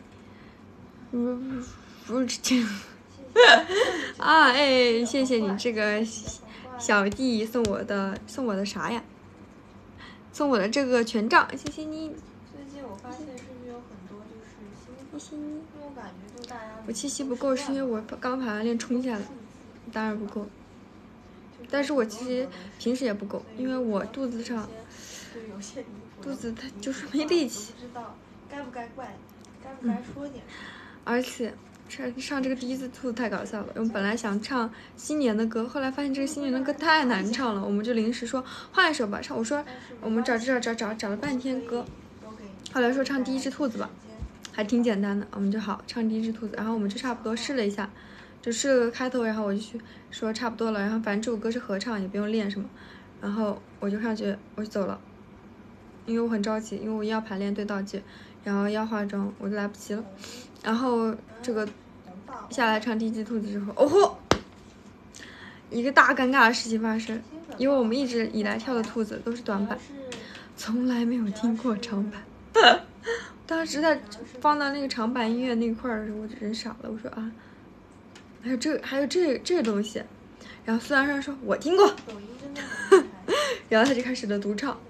不是这啊，哎，谢谢你这个小弟送我的啥呀？送我的这个权杖，谢谢你。 最近我发现是不是有很多就是谢谢你。 因为我感觉就大家我气息不够，是因为我刚爬完练冲下来，当然不够。但是我其实平时也不够，因为我肚子上肚子它就是没力气。 不知道该不该怪，该不该说点什么。 而且上这个第一次兔子太搞笑了，我们本来想唱新年的歌，后来发现这个新年的歌太难唱了，我们就临时说换一首吧。我说我们找了半天歌，后来说唱第一只兔子吧，还挺简单的，我们就好唱第一只兔子。然后我们就差不多试了一下，就试了个开头，然后我就去说差不多了，然后反正这首歌是合唱，也不用练什么，然后我就上去我就走了，因为我很着急，因为我要排练对道具，然后要化妆，我就来不及了。然后这个下来唱第一只兔子之后，哦吼，一个大尴尬的事情发生，因为我们一直以来跳的兔子都是短板，从来没有听过长板。当时在放到那个长板音乐那块儿的时候，我就人傻了，我说啊，还有这东西。然后苏阳生说我听过，然后他就开始了独唱。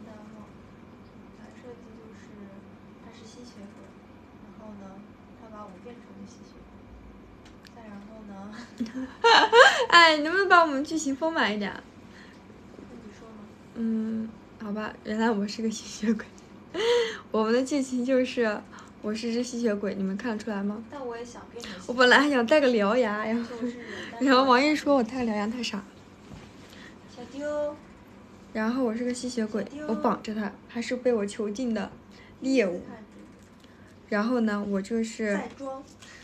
哎，能不能把我们剧情丰满一点？好吧，原来我是个吸血鬼。我们的剧情就是我是只吸血鬼，你们看得出来吗？ 但我也想变成。 我本来还想戴个獠牙，然后王一说我戴个獠牙太傻。 小丢。 然后我是个吸血鬼，我绑着他，还是被我囚禁的猎物。然后呢，我就是在装。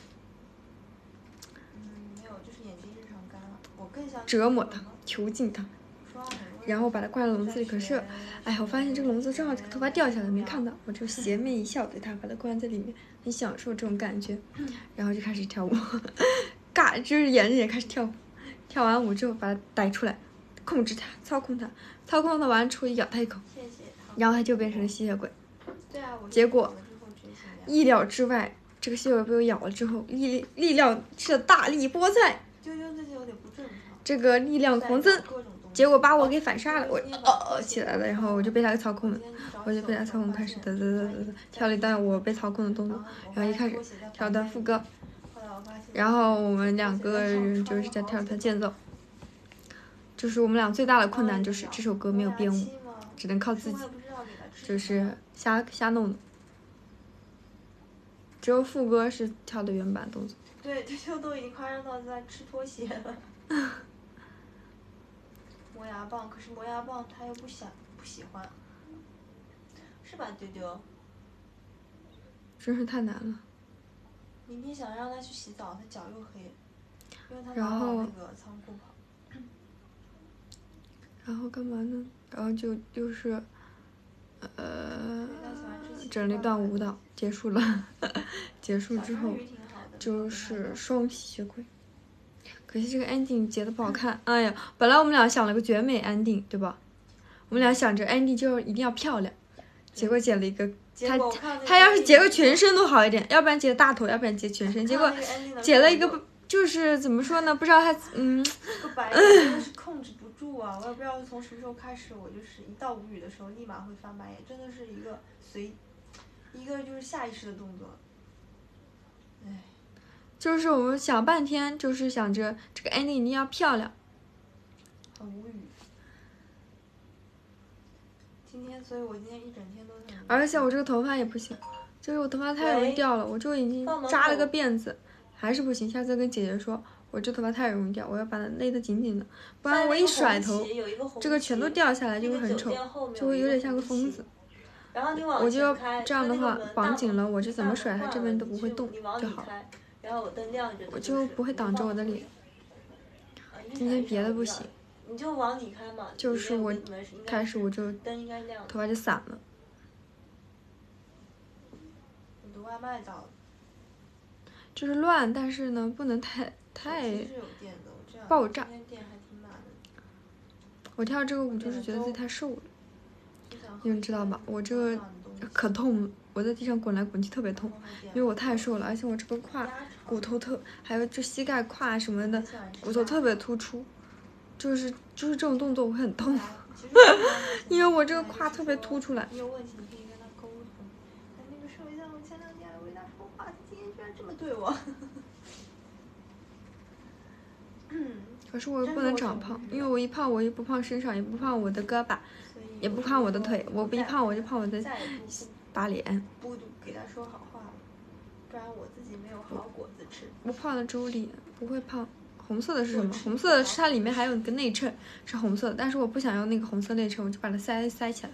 没有，就是眼睛日常干了。我更想折磨他，囚禁他，然后把他关在笼子里。可是，哎，我发现这个笼子正好这个头发掉下来，没看到，我就邪魅一笑对他，把他关在里面，很享受这种感觉。然后就开始跳舞，就是演着也开始跳舞。跳完舞之后把他逮出来，控制他，操控他完之后咬他一口，然后他就变成了吸血鬼。结果意料之外，这个吸血鬼被我咬了之后，力量是大力菠菜，这个力量狂增，结果把我给反杀了，我起来了，然后我就被他给操控了，开始跳了一段我被操控的动作，然后一开始跳段副歌，然后我们两个人就是在跳他间奏。就是我们俩最大的困难就是这首歌没有编舞，只能靠自己，就是瞎弄的。只有副歌是跳的原版动作。 对，这都已经夸张到在吃拖鞋了。磨牙棒，可是磨牙棒他又不喜欢，是吧，丢丢？ 真是太难了。 明天想让他去洗澡，他脚又黑，因为他老往那个仓库跑。 然后干嘛呢？然后就是整了一段舞蹈，结束了。结束之后就是双吸血鬼。可惜这个 ending 结的不好看。哎呀，本来我们俩想了个绝美 ending， 对吧？我们俩想着 ending 就一定要漂亮，结果剪了一个他要是截个全身都好一点，要不然截大头，要不然截全身，结果截了一个就是怎么说呢？不知道他这个白眼真的是控制不住啊！我也不知道从什么时候开始，我就是一到无语的时候立马会翻白眼，真的是一个就是下意识的动作。哎， 就是我们想半天，就是想着这个 ending 一定要漂亮， 很无语。所以我今天一整天都在。 而且我这个头发也不行，就是我头发太容易掉了，我就已经扎了个辫子，还是不行。下次跟姐姐说，我这头发太容易掉，我要把它勒得紧紧的，不然我一甩头，这个全都掉下来就会很丑，就会有点像个疯子。我就这样的话绑紧了，我就怎么甩它这边都不会动就好，我就不会挡着我的脸。今天别的不行， 你就往里开嘛。 就是我开始我就灯应该亮。 头发就散了。 我的外卖到了。 就是乱，但是呢，不能太爆炸。我跳这个舞就是觉得自己太瘦了，你们知道吧？我这个可痛了，我在地上滚来滚去特别痛，因为我太瘦了，而且我这个胯骨头还有这膝盖胯什么的骨头特别突出，就是这种动作我会很痛，因为我这个胯特别凸出来。 你有问题你可以跟他沟通。哎，那个说一下，我前2天还为他说话，他今天居然这么对我。 可是我又不能长胖，因为我一胖我又不胖身上，也不胖我的胳膊，也不胖我的腿，我一胖我就胖我的把脸。 不给他说好话了，不然我自己没有好果子吃。 我胖的只有脸，不会胖。红色的是什么？红色的是它里面还有一个内衬，是红色的，但是我不想要那个红色内衬，我就把它塞起来。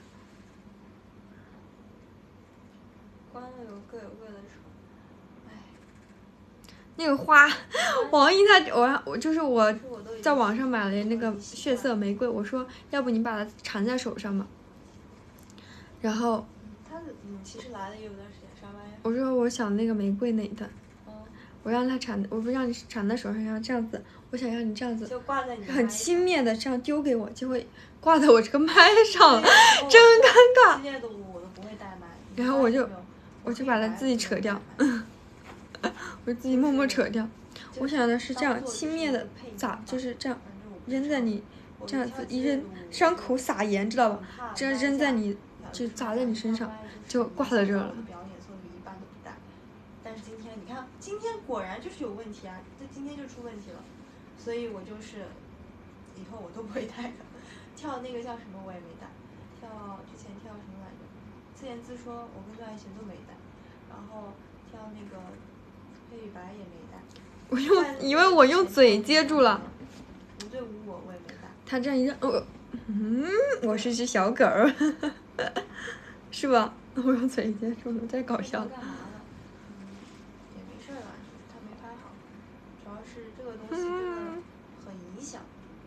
关了各有各的丑，哎。 那个花，王毅我就是我在网上买了那个血色玫瑰，我说要不你把它缠在手上吧。然后， 其实来了也有段时间，啥玩意儿？ 我说我想那个玫瑰那一段，我让他缠，我不让你缠在手上，要这样子，我想让你这样子， 就挂在你很轻蔑的这样丢给我，就会挂在我这个麦上，真尴尬。 系列的舞我都不会带麦， 然后我就把它自己扯掉。我自己默默扯掉，我想的是这样轻蔑的就是这样扔在你，这样子一扔，伤口撒盐，知道吧？这样扔在你，就砸在你身上，就挂在这了。 表演所以一般都不带，但是今天你看，今天果然就是有问题啊，这今天就出问题了，所以我就是以后我都不会带的。跳那个叫什么我也没带，之前跳什么来着？自言自说，我跟段爱贤都没带，然后跳那个。黑与白也没带， 因为我用嘴接住了。 无对无我也没带。 他这样一扔，我是只小狗儿，是吧？我用嘴接住了，太搞笑了。 干嘛呢？也没事啦，他没拍好，主要是这个东西真的很影响。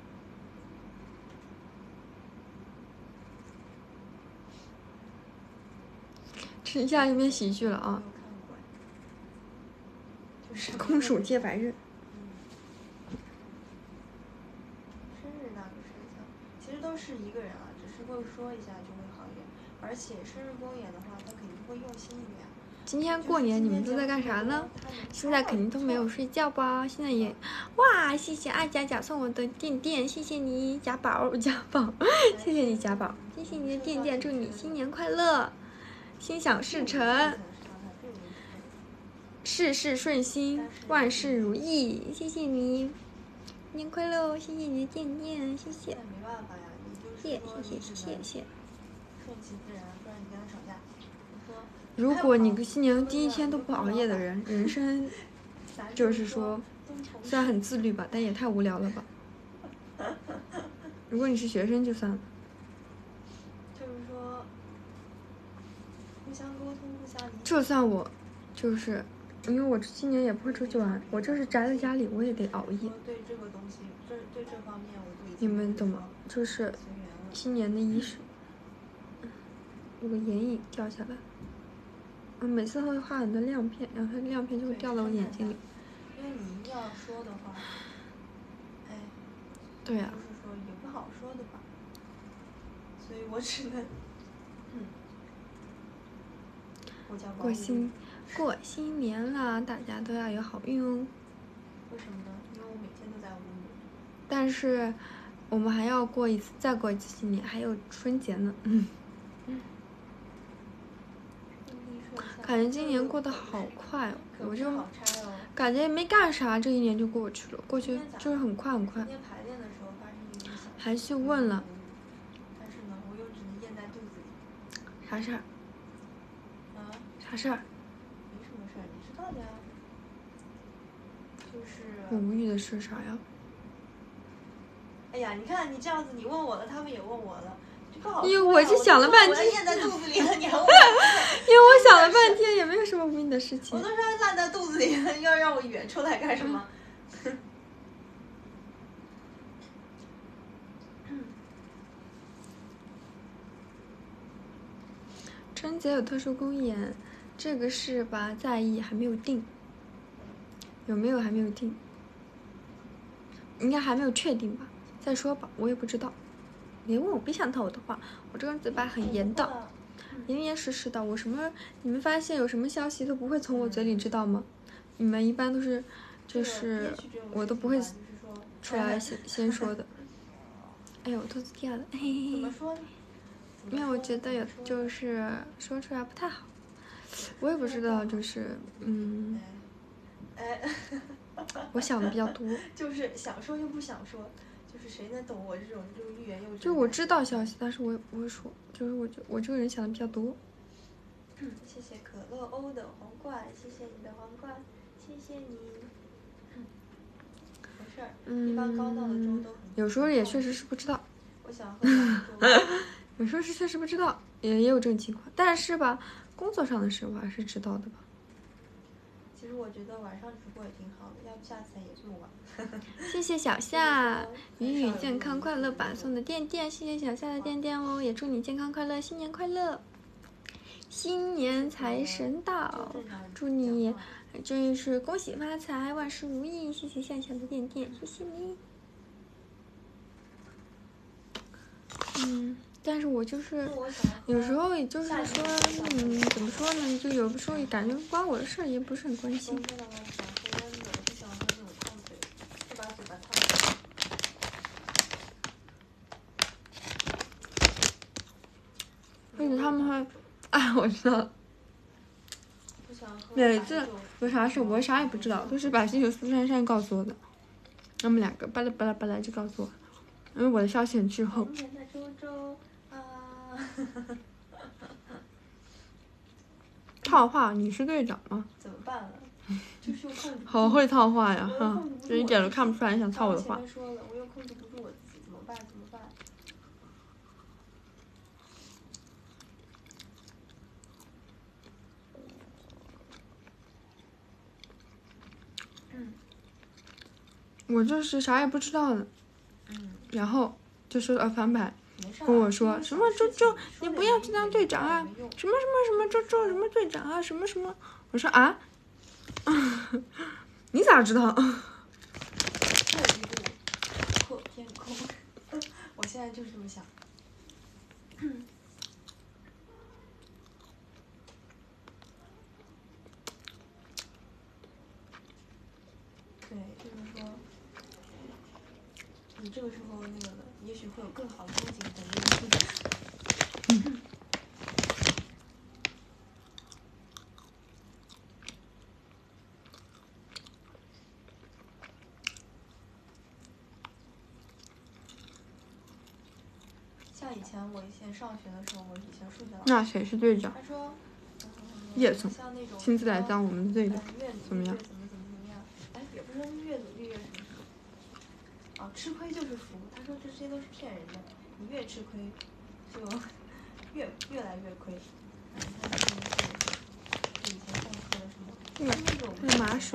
这一下就变喜剧了啊！空手接白刃。 生日那个事情，其实都是一个人啊，只是会说一下就会好一点。而且生日公演的话，他肯定会用心一点。 今天过年你们都在干啥呢？现在肯定都没有睡觉吧？现在也，哇！谢谢爱贾贾送我的垫，谢谢你贾宝，谢谢你贾宝，谢谢你的垫，祝你新年快乐，心想事成。事事顺心，万事如意，谢谢你，新年快乐！谢谢你的垫，谢谢。 没办法呀，你就是谢谢。 顺其自然，不然你跟他吵架。 如果你新年第一天都不熬夜的人，人生就是说，虽然很自律吧，但也太无聊了吧。如果你是学生就算了。 就是说，互相沟通，互相理解。 就算我，就是。因为我今年也不会出去玩，我就是宅在家里，我也得熬夜。 对这个东西，对这方面我都已经。 你们怎么就是新年的仪式？有个眼影掉下来，我每次会画很多亮片，然后它亮片就会掉到我眼睛里。 因为你一定要说的话，哎。 对呀。 就是说也不好说的吧，所以我只能，我叫过新年了，大家都要有好运哦。 为什么呢？因为我每天都在无语。 但是，我们还要再过一次新年，还有春节呢。感觉今年过得好快，我就感觉没干啥，这一年就过去了，过去就是很快。 今天排练的时候发生一个还去问了。 但是呢，我又只能咽在肚子里。 啥事儿？啥事儿？ 没什么事儿，你知道的呀。就是我无语的是啥呀？ 哎呀，你看你这样子，你问我了，他们也问我了，就不好说。 因为我就想了半天， 我咽在肚子里了，你还问我？ 因为我想了半天，也没有什么无语的事情。 我都说烂在肚子里了，要让我哕出来干什么？ 春节有特殊公演，这个是吧？在意还没有定，有没有还没有定？应该还没有确定吧？再说吧，我也不知道。别问我别想套我的话，我这个人嘴巴很严的，严严实实的。我什么？你们发现有什么消息都不会从我嘴里知道吗？你们一般都是，就是我都不会出来先说的。哎呦，我肚子掉了，嘿嘿嘿。 怎么说呢？ 因为我觉得有就是说出来不太好，我也不知道，就是我想的比较多。 就是想说又不想说，就是谁能懂我这种欲言又止？ 就是我知道消息，但是我也不会说，就是我这个人想的比较多。 谢谢可乐欧的皇冠，谢谢你的皇冠，谢谢你。没事儿，一般高档的粥都很。 有时候也确实是不知道。 我想喝凉粥。 有时候是确实不知道，也有这种情况，但是吧，工作上的事我还是知道的吧。 其实我觉得晚上直播也挺好的，要不下次也这么晚。 谢谢小夏，雨雨健康快乐版送的垫垫，谢谢小夏的垫垫哦，也祝你健康快乐，新年快乐，新年财神到，祝你真是恭喜发财，万事如意，谢谢夏夏的垫垫，谢谢你。但是我就是有时候也就是说，怎么说呢？就有的时候也感觉不关我的事儿，也不是很关心。而且他们会，哎，我知道了。每次有啥事，我啥也不知道，都是把星球四珊珊告诉我的。他们两个巴拉巴拉巴拉就告诉我，因为我的消息很滞后。套话，你是队长吗？ 怎么办了？就是好会套话呀，哈，就一点都看不出来想套我的话。 我说了，我又控制不住我自己，怎么办？怎么办？ 我就是啥也不知道的，然后就说翻牌，跟我说什么周周，你不要去当队长啊，什么什么什么周周什么队长啊，什么什么，我说啊，你咋知道？ 破天空，我现在就是这么想。对，就是说，你这个时候那个了，也许会有更好的风景等着你。像以前上学的时候，我以前数学老师。 那谁是队长？ 他说， 叶总像那种亲自来当我们的队长，怎么样？ 怎么样？哎，也不是说越努力越什么。哦，吃亏就是福。他说这些都是骗人的，你越吃亏，就越来越亏。你看这个是以前上课的什么？那种是麻手。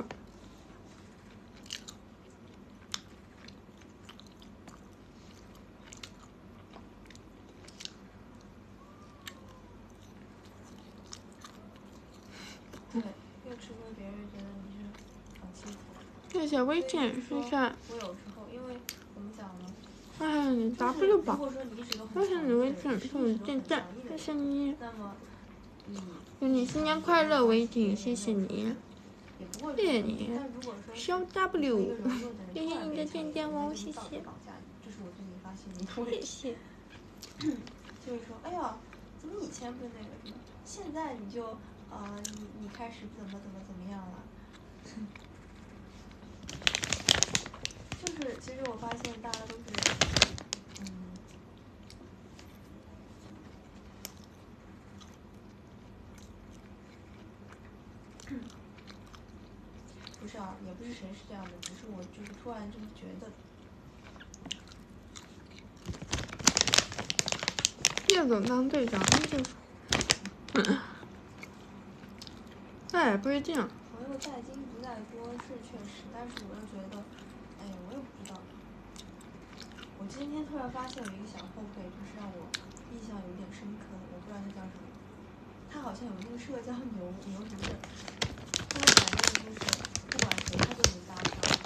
对，越吃亏别人觉得你是很辛苦。 谢谢微健，谢谢。 我有时候因为怎么讲呢？ 谢谢你 W 宝，谢谢你微健，谢谢你健健，谢谢你。 那么， 祝你新年快乐，微景，谢谢你，谢谢你，肖 W，谢谢你的健健哦，谢谢。 这是我最近发现的一个问题。 谢谢。 就是说，哎呀，怎么以前不是那个什么，现在你就你开始怎么样了？就是其实我发现大家都是，不是啊，也不是谁是这样的，只是我就是突然这么觉得。 叶总当队长，那也不一定。 朋友在精不在多是确实，但是我又觉得，哎呀，我也不知道。我今天突然发现有一个小后辈，就是让我印象有点深刻的，我不知道他叫什么。 他好像有那个社交牛犊的，他们反正就是不管谁他都能搭上。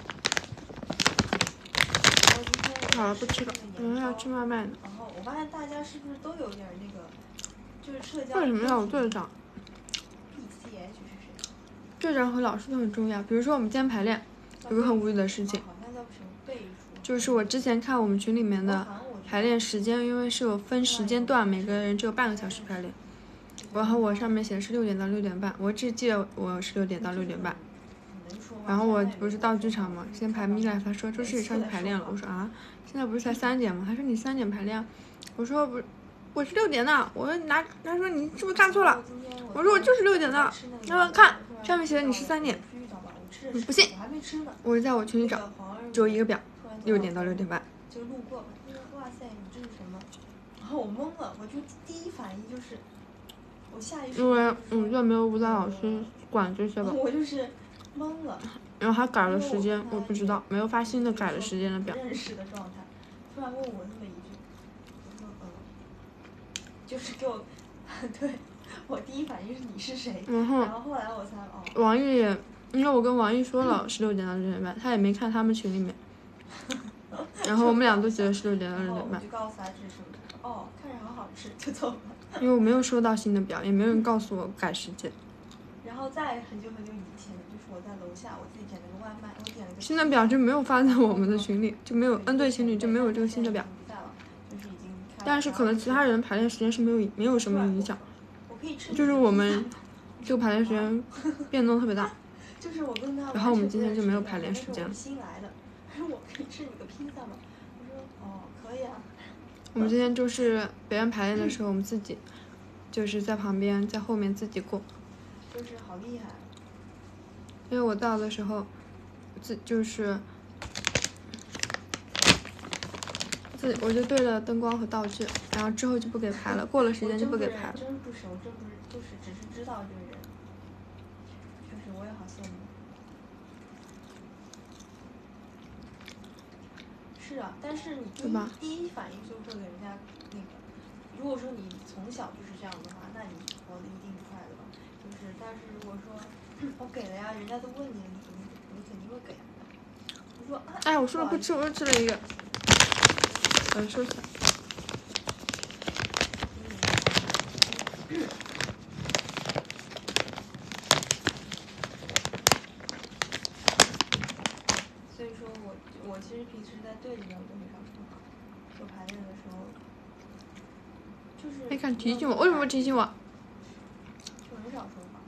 然后今天好了，不吃了，要吃外卖呢。 然后我发现大家是不是都有点那个，就是社交。 为什么要有队长 ？BCH 是谁？ 队长和老师都很重要。比如说我们今天排练，有个很无语的事情， 好像叫什么倍数。 就是我之前看我们群里面的排练时间，因为是有分时间段，每个人只有半个小时排练。然后我上面写的是6点到6点半，我只记得我是6点到6点半。然后我不是到剧场嘛，先排米莱，他说周世上去排练了，我说啊，现在不是才3点吗？他说你3点排练，我说不，我是6点的，我说他说你是不是看错了？我说我就是6点的，他说看上面写的你是3点，你不信？我就在我群里找，只有一个表，6点到6点半。 就路过，他说哇塞，你这是什么？然后我懵了，我就第一反应就是，我下意识因为就没有舞蹈老师管这些吧。 我就是懵了。 然后他改了时间，我不知道，没有发新的改了时间的表。 认识的状态，突然问我这么一句，我说就是给我，对，我第一反应是你是谁？然后后来我才王毅也，因为我跟王毅说了是6点到6点半，他也没看他们群里面。然后我们俩都觉得是6点到6点半。 我就告诉他这是什么，看着好好吃，就走了。 因为我没有收到新的表，也没有人告诉我改时间。 然后在很久以前，就是我在楼下，我自己点了个外卖，我点了个新的表就没有发在我们的群里，就没有N队群里就没有这个新的表。但是可能其他人排练时间是没有什么影响，就是我们这个排练时间变动特别大。 就是我跟他， 然后我们今天就没有排练时间了。 新来的，他说我可以吃你个披萨吗？我说可以啊。 我们今天就是别人排练的时候，我们自己就是在旁边在后面自己过。 就是好厉害。 因为我到的时候，我就对了灯光和道具，然后之后就不给排了，过了时间就不给排了。 真不熟，真不是，就是只是知道这个人，就是我也好羡慕。是啊，但是你第一反应就会给人家那个，如果说你从小就是这样的话，那你活得一定快乐。就是，但是如果说我给了呀，人家都问你，你肯定会给。我说哎，我说了不吃，我又吃了一个。收起来。 所以说我其实平时在队里面我都很少说话，做排练的时候，就是。 没敢提醒我，为什么提醒我？ 就很少说话。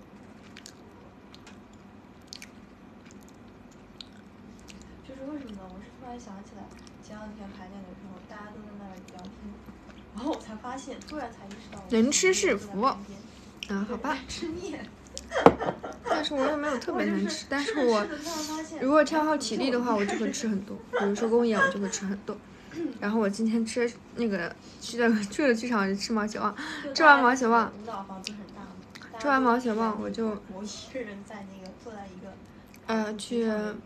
就是为什么呢？我是突然想起来，前2天排练的时候，大家都在那里聊天，然后我才发现，突然才意识到。 能吃是福。好吧。 吃面。 但是我又没有特别能吃，但是我如果消耗体力的话，我就会吃很多。比如说公演，我就会吃很多。然后我今天吃那个去了剧场吃毛血旺，吃完毛血旺，吃完毛血旺我就我一个人在那个坐在一个去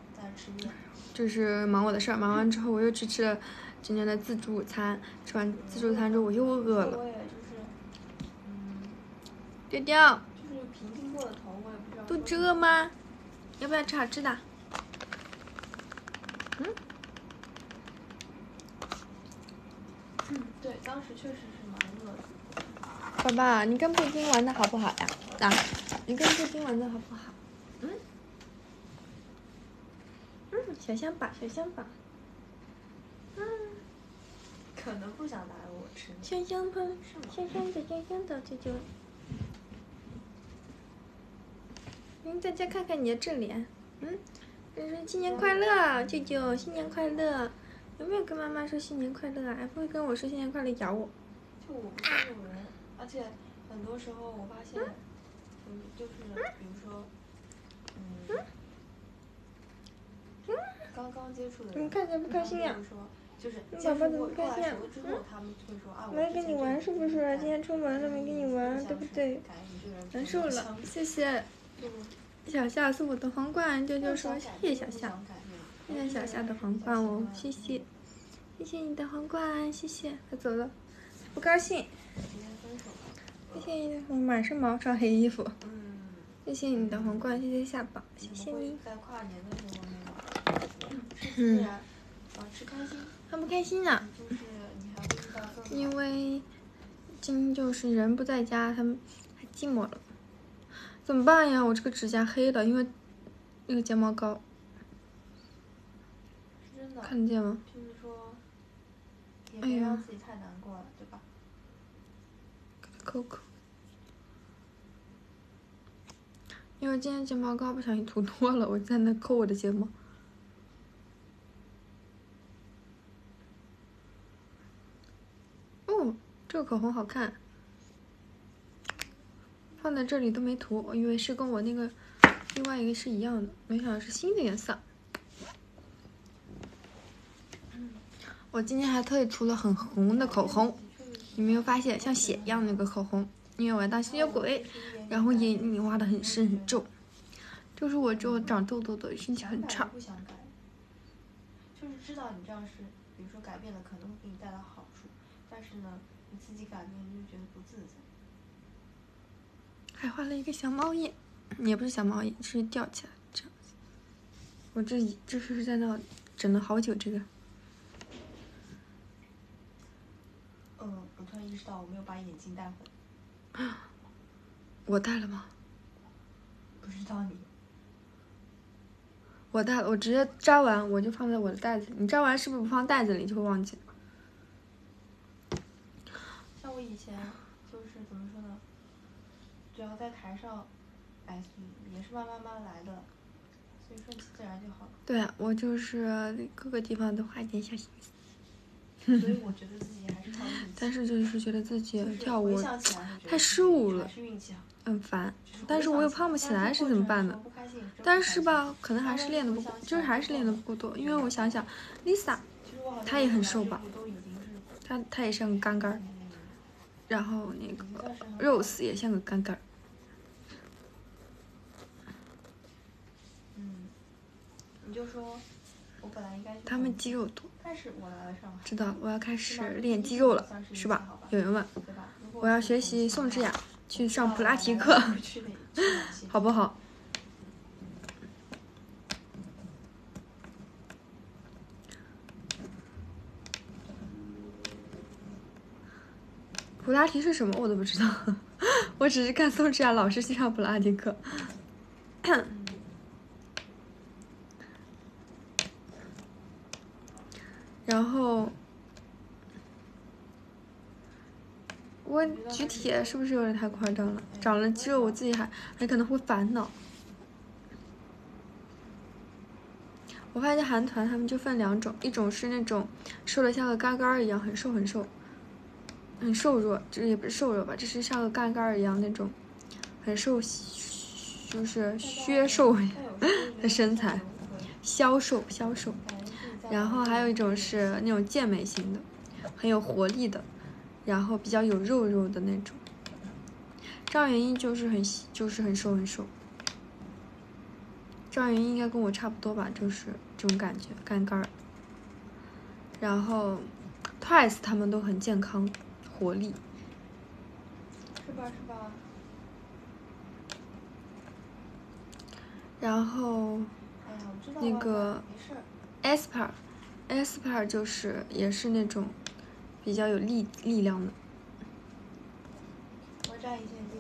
就是忙我的事儿，忙完之后我又去吃了今天的自助餐，吃完自助餐之后我又饿了。丢丢。肚子饿吗？要不要吃好吃的？ 对，当时确实是蛮饿的。 宝宝，你跟布丁玩的好不好呀？你跟布丁玩的好不好？小香宝，小香宝。 可能不想拿我吃。 香香的，香香的，香香的，舅舅。大家看看你的正脸，说新年快乐，舅舅，新年快乐，有没有跟妈妈说新年快乐啊？还不会跟我说新年快乐，咬我。 就我不是那种人，而且很多时候我发现，就是比如说，刚刚接触的人， 你看起来不开心呀？ 就是宝宝怎么不开心？ 没跟你玩是不是？今天出门了没跟你玩，对不对？难受了，谢谢。小夏送我的皇冠，舅舅说谢谢小夏，谢谢小夏的皇冠哦，谢谢，谢谢你的皇冠，谢谢。他走了，不高兴。 谢谢你的红满是毛穿黑衣服， 嗯， 谢谢你的皇冠，谢谢下宝，谢谢你怎么会。在跨年的时候那个吃自然，吃开心， 还不开心呢， 就是你还会遇到更好因为今天就是人不在家，他们还寂寞了，怎么办呀？我这个指甲黑了，因为那个睫毛膏， 是真的。 看得见吗？ 就是说，也哎呀别让自己太难过了，对吧？ 抠抠。因为今天睫毛膏不小心涂多了，我在那抠我的睫毛。哦，这个口红好看，放在这里都没涂，我以为是跟我那个另外一个是一样的，没想到是新的颜色。我今天还特意涂了很红的口红，你没有发现像血一样那个口红？因为我要当吸血鬼，然后眼影挖的很深很重，就是我只有长痘痘的，心情很差。 不想改，就是知道你这样是，比如说改变了可能会给你带来好处，但是呢，你自己改变你就觉得不自在。 还画了一个小猫眼，也不是小猫眼，是吊起来这样子。我这是在那整了好久这个。 我突然意识到我没有把眼镜带回来。 我带了吗？ 不知道你。 我带了，我直接扎完我就放在我的袋子里。你扎完是不是不放袋子里就会忘记？ 像我以前就是怎么说呢，只要在台上，哎，也是慢慢来的，所以顺其自然就好了。 对啊，我就是各个地方都花一点小心思。 所以我觉得自己还是靠运气。 但是就是觉得自己跳舞回想起来会觉得太失误了还，是运气好。 很烦。但是我又胖不起来，是怎么办呢？但是吧，可能还是练的不够，就是还是练的不够多。因为我想想，Lisa，她也很瘦吧，她也像个干干儿，然后那个 Rose 也像个干干儿。 你就说，我本来应该去。 他们肌肉多。 但是我来了上海。 知道，我要开始练肌肉了，是吧，友友们？我要学习宋智雅，去上普拉提课，好不好？普拉提是什么我都不知道，我只是看宋智雅老师去上普拉提课。然后我举铁是不是有点太夸张了？长了肌肉我自己还可能会烦恼。我发现韩团他们就分两种，一种是那种瘦的像个干干一样，很瘦很瘦，很瘦弱，这也不是瘦弱吧，这是像个干干一样那种很瘦，就是削瘦的身材，消瘦。然后还有一种是那种健美型的，很有活力的，然后比较有肉的那种。张元英就是很瘦。张元英应该跟我差不多吧，就是这种感觉，干干儿。然后 Twice 他们都很健康，活力。 是吧？ 然后那个 Aespa 就是也是那种比较有力量的。 我摘一件镜。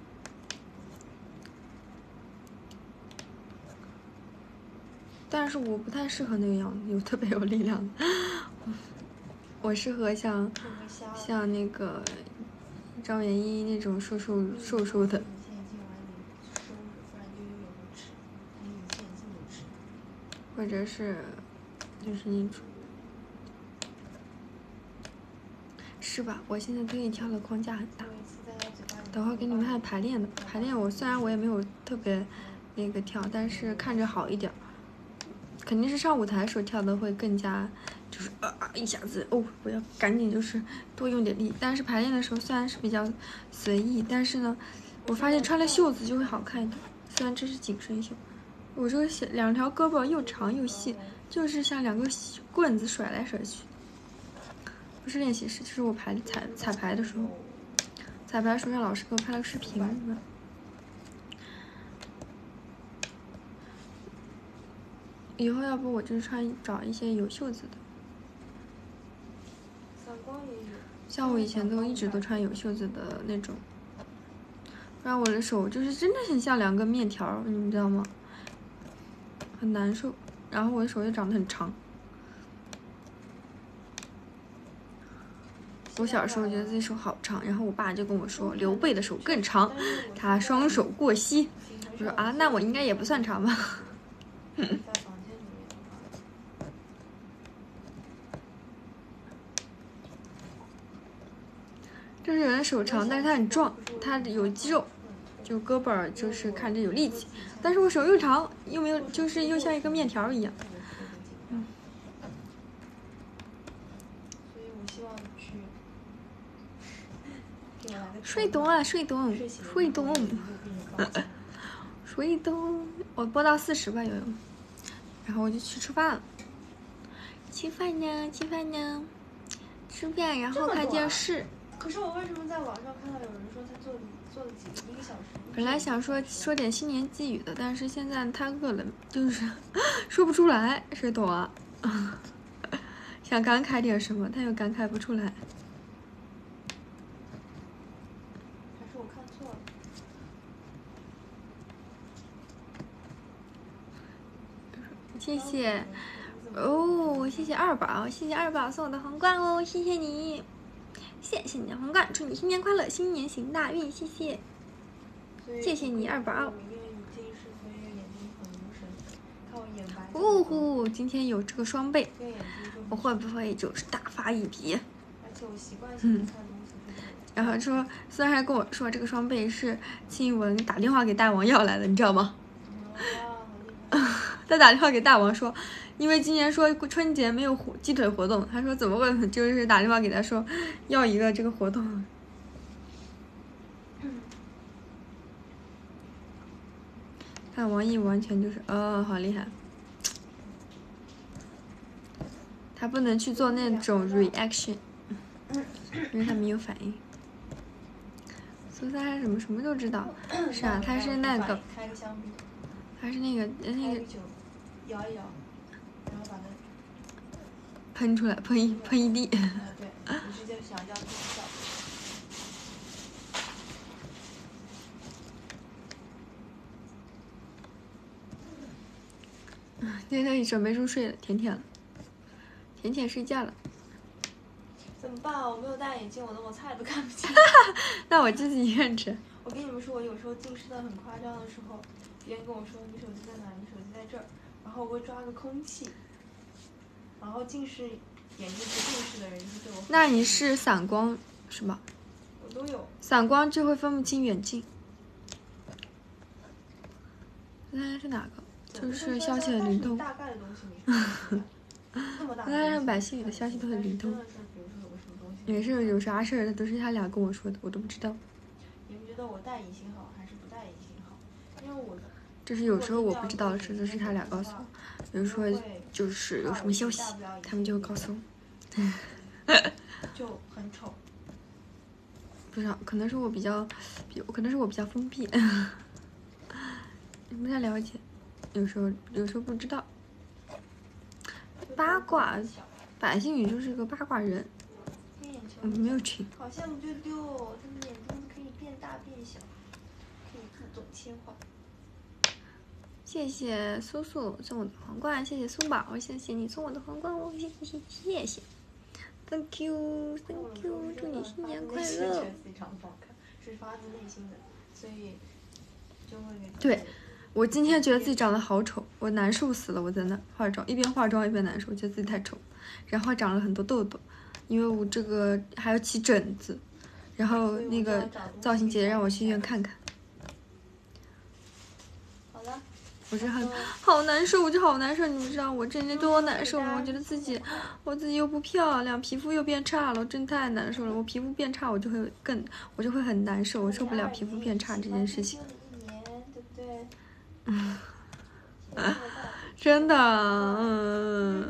但是我不太适合那个样子，有特别有力量的。我适合像那个张元一那种瘦的。或者是就是那种，是吧？我现在特意挑的框架很大，等会儿给你们看排练的。排练我虽然我也没有特别那个跳，但是看着好一点。肯定是上舞台的时候跳的会更加，就是一下子我要赶紧就是多用点力。但是排练的时候虽然是比较随意，但是呢，我发现穿了袖子就会好看一点。虽然这是紧身袖。我这个两条胳膊又长又细，就是像两个棍子甩来甩去。不是练习室，就是我彩排的时候， 彩排书上老师给我拍了个视频。以后要不我就找一些有袖子的。 散光也有。 像我以前一直都穿有袖子的那种，不然我的手就是真的很像2个面条，你们知道吗？很难受。然后我的手也长得很长。我小时候觉得自己手好长，然后我爸就跟我说刘备的手更长，他双手过膝。我说啊，那我应该也不算长吧。就是有人手长，但是他很壮，他有肌肉，就胳膊儿就是看着有力气，但是我手又长又没有，就是又像一个面条一样。 所以我希望去。 睡懂了，睡懂，睡懂，睡懂。我播到40吧，有，然后我就去吃饭了。吃饭呢，吃饭呢，吃饭，然后看电视。 可是我为什么在网上看到有人说他做了1个小时？ 本来想说点新年寄语的，但是现在太饿了，就是说不出来，谁懂啊？想感慨点什么，但又感慨不出来。 还是我看错了？ 谢谢哦，谢谢二宝，谢谢二宝送我的皇冠哦，谢谢你。谢谢你的皇冠，祝你新年快乐，新年行大运，谢谢，谢谢你二宝。呜呼，今天有这个双倍，我会不会就是大发一笔？然后说，虽然还跟我说这个双倍是庆文打电话给大王要来的，你知道吗？他打电话给大王说，因为今年说春节没有鸡腿活动，他说怎么会，就是打电话给他说要一个这个活动。看王毅完全就是好厉害，他不能去做那种 reaction， 因为他没有反应。苏三还什么都知道，是啊，他是那个，他是那个摇一摇，然后把它喷出来，喷一地。 对，你直接想要这个效果。 今天准备入睡了，甜甜了，甜甜睡觉了。 怎么办啊？我没有戴眼镜，我的菜都看不清。 那我自己一个人吃。 我跟你们说，我有时候近视的很夸张的时候，别人跟我说你手机在哪？你手机在这儿，然后我会抓个空气，然后眼睛是近视的人就对我。 那你是散光是吧？ 我都有。散光就会分不清远近。那是哪个？就是消息很灵通。 大概的东西你说。那么大。 那百姓里的消息都很灵通。也是有啥事儿，都是他俩跟我说的，我都不知道。 你们觉得我戴隐形好还是不戴隐形好？因为我就是有时候我不知道的事，都是他俩告诉我。有时候就是有什么消息，他们就会告诉我。 就很丑。 不知道，可能是我比较封闭，不太了解。有时候不知道。八卦，百姓语就是个八卦人。没有群。 好羡慕丢丢，他们眼珠子可以变大变小，可以自动切换。 谢谢苏苏送我的皇冠，谢谢苏宝，谢谢你送我的皇冠哦，谢谢 ，Thank you， 祝你新年快乐。 非常不好看，是发自内心的，所以就会给。 对，我今天觉得自己长得好丑，我难受死了，我在那化妆，一边化妆一边难受，觉得自己太丑，然后长了很多痘痘。因为我这个还有起疹子，然后那个造型姐姐让我去医院看看。 好了， 我是好难受，我就好难受，你们知道我真的多难受吗？我觉得我自己又不漂亮，皮肤又变差了，我真太难受了。我皮肤变差，我就会很难受，我受不了皮肤变差这件事情。真的，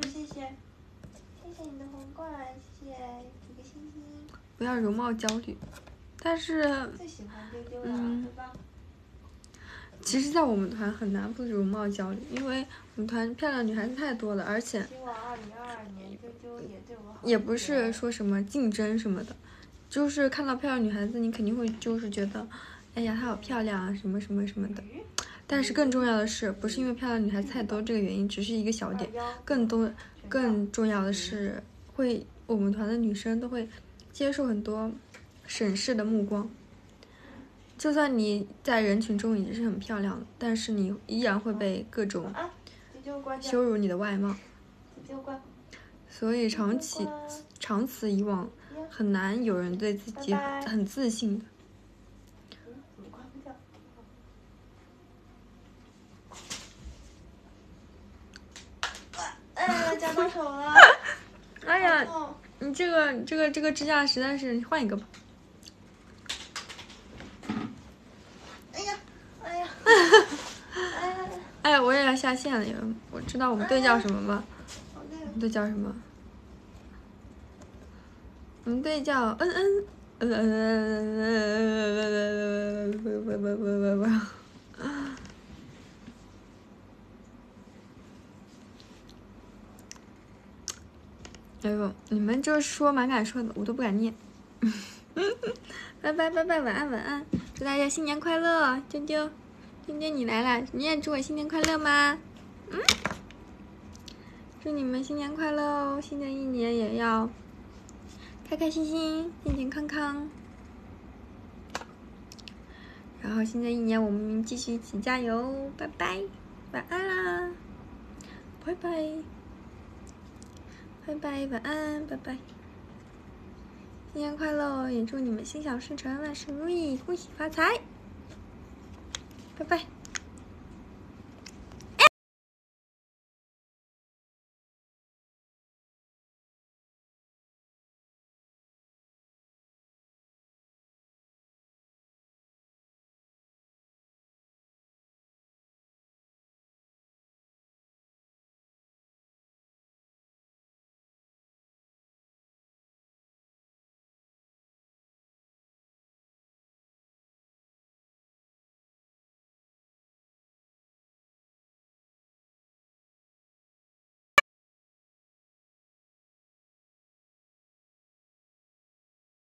谢谢你的皇冠。不要容貌焦虑， 但是最喜欢丢丢了，对吧？ 其实，在我们团很难不容貌焦虑，因为我们团漂亮女孩子太多了，而且希望2022年丢丢也对我好。 也不是说什么竞争什么的，就是看到漂亮女孩子，你肯定会就是觉得，哎呀，她好漂亮啊，什么什么什么的。但是更重要的是，不是因为漂亮女孩子太多这个原因，只是一个小点，更重要的是，我们团的女生都会接受很多审视的目光。就算你在人群中已经是很漂亮的，但是你依然会被各种羞辱你的外貌。所以长此以往，很难有人对自己很自信的。 夹到手了。 哎呀，你这个支架实在是，换一个吧。哎呀，我也要下线了，我知道我们队叫什么吗？我们队叫什么？我们队叫哎呦，你们这说蛮敢说的，我都不敢念。拜拜，晚安，祝大家新年快乐！啾啾你来了，你也祝我新年快乐吗？祝你们新年快乐哦！新的一年也要开开心心、健健康康。然后新的一年我们继续一起加油！拜拜，晚安啦！拜拜，晚安，拜拜。新年快乐！也祝你们心想事成，万事如意，恭喜发财！拜拜。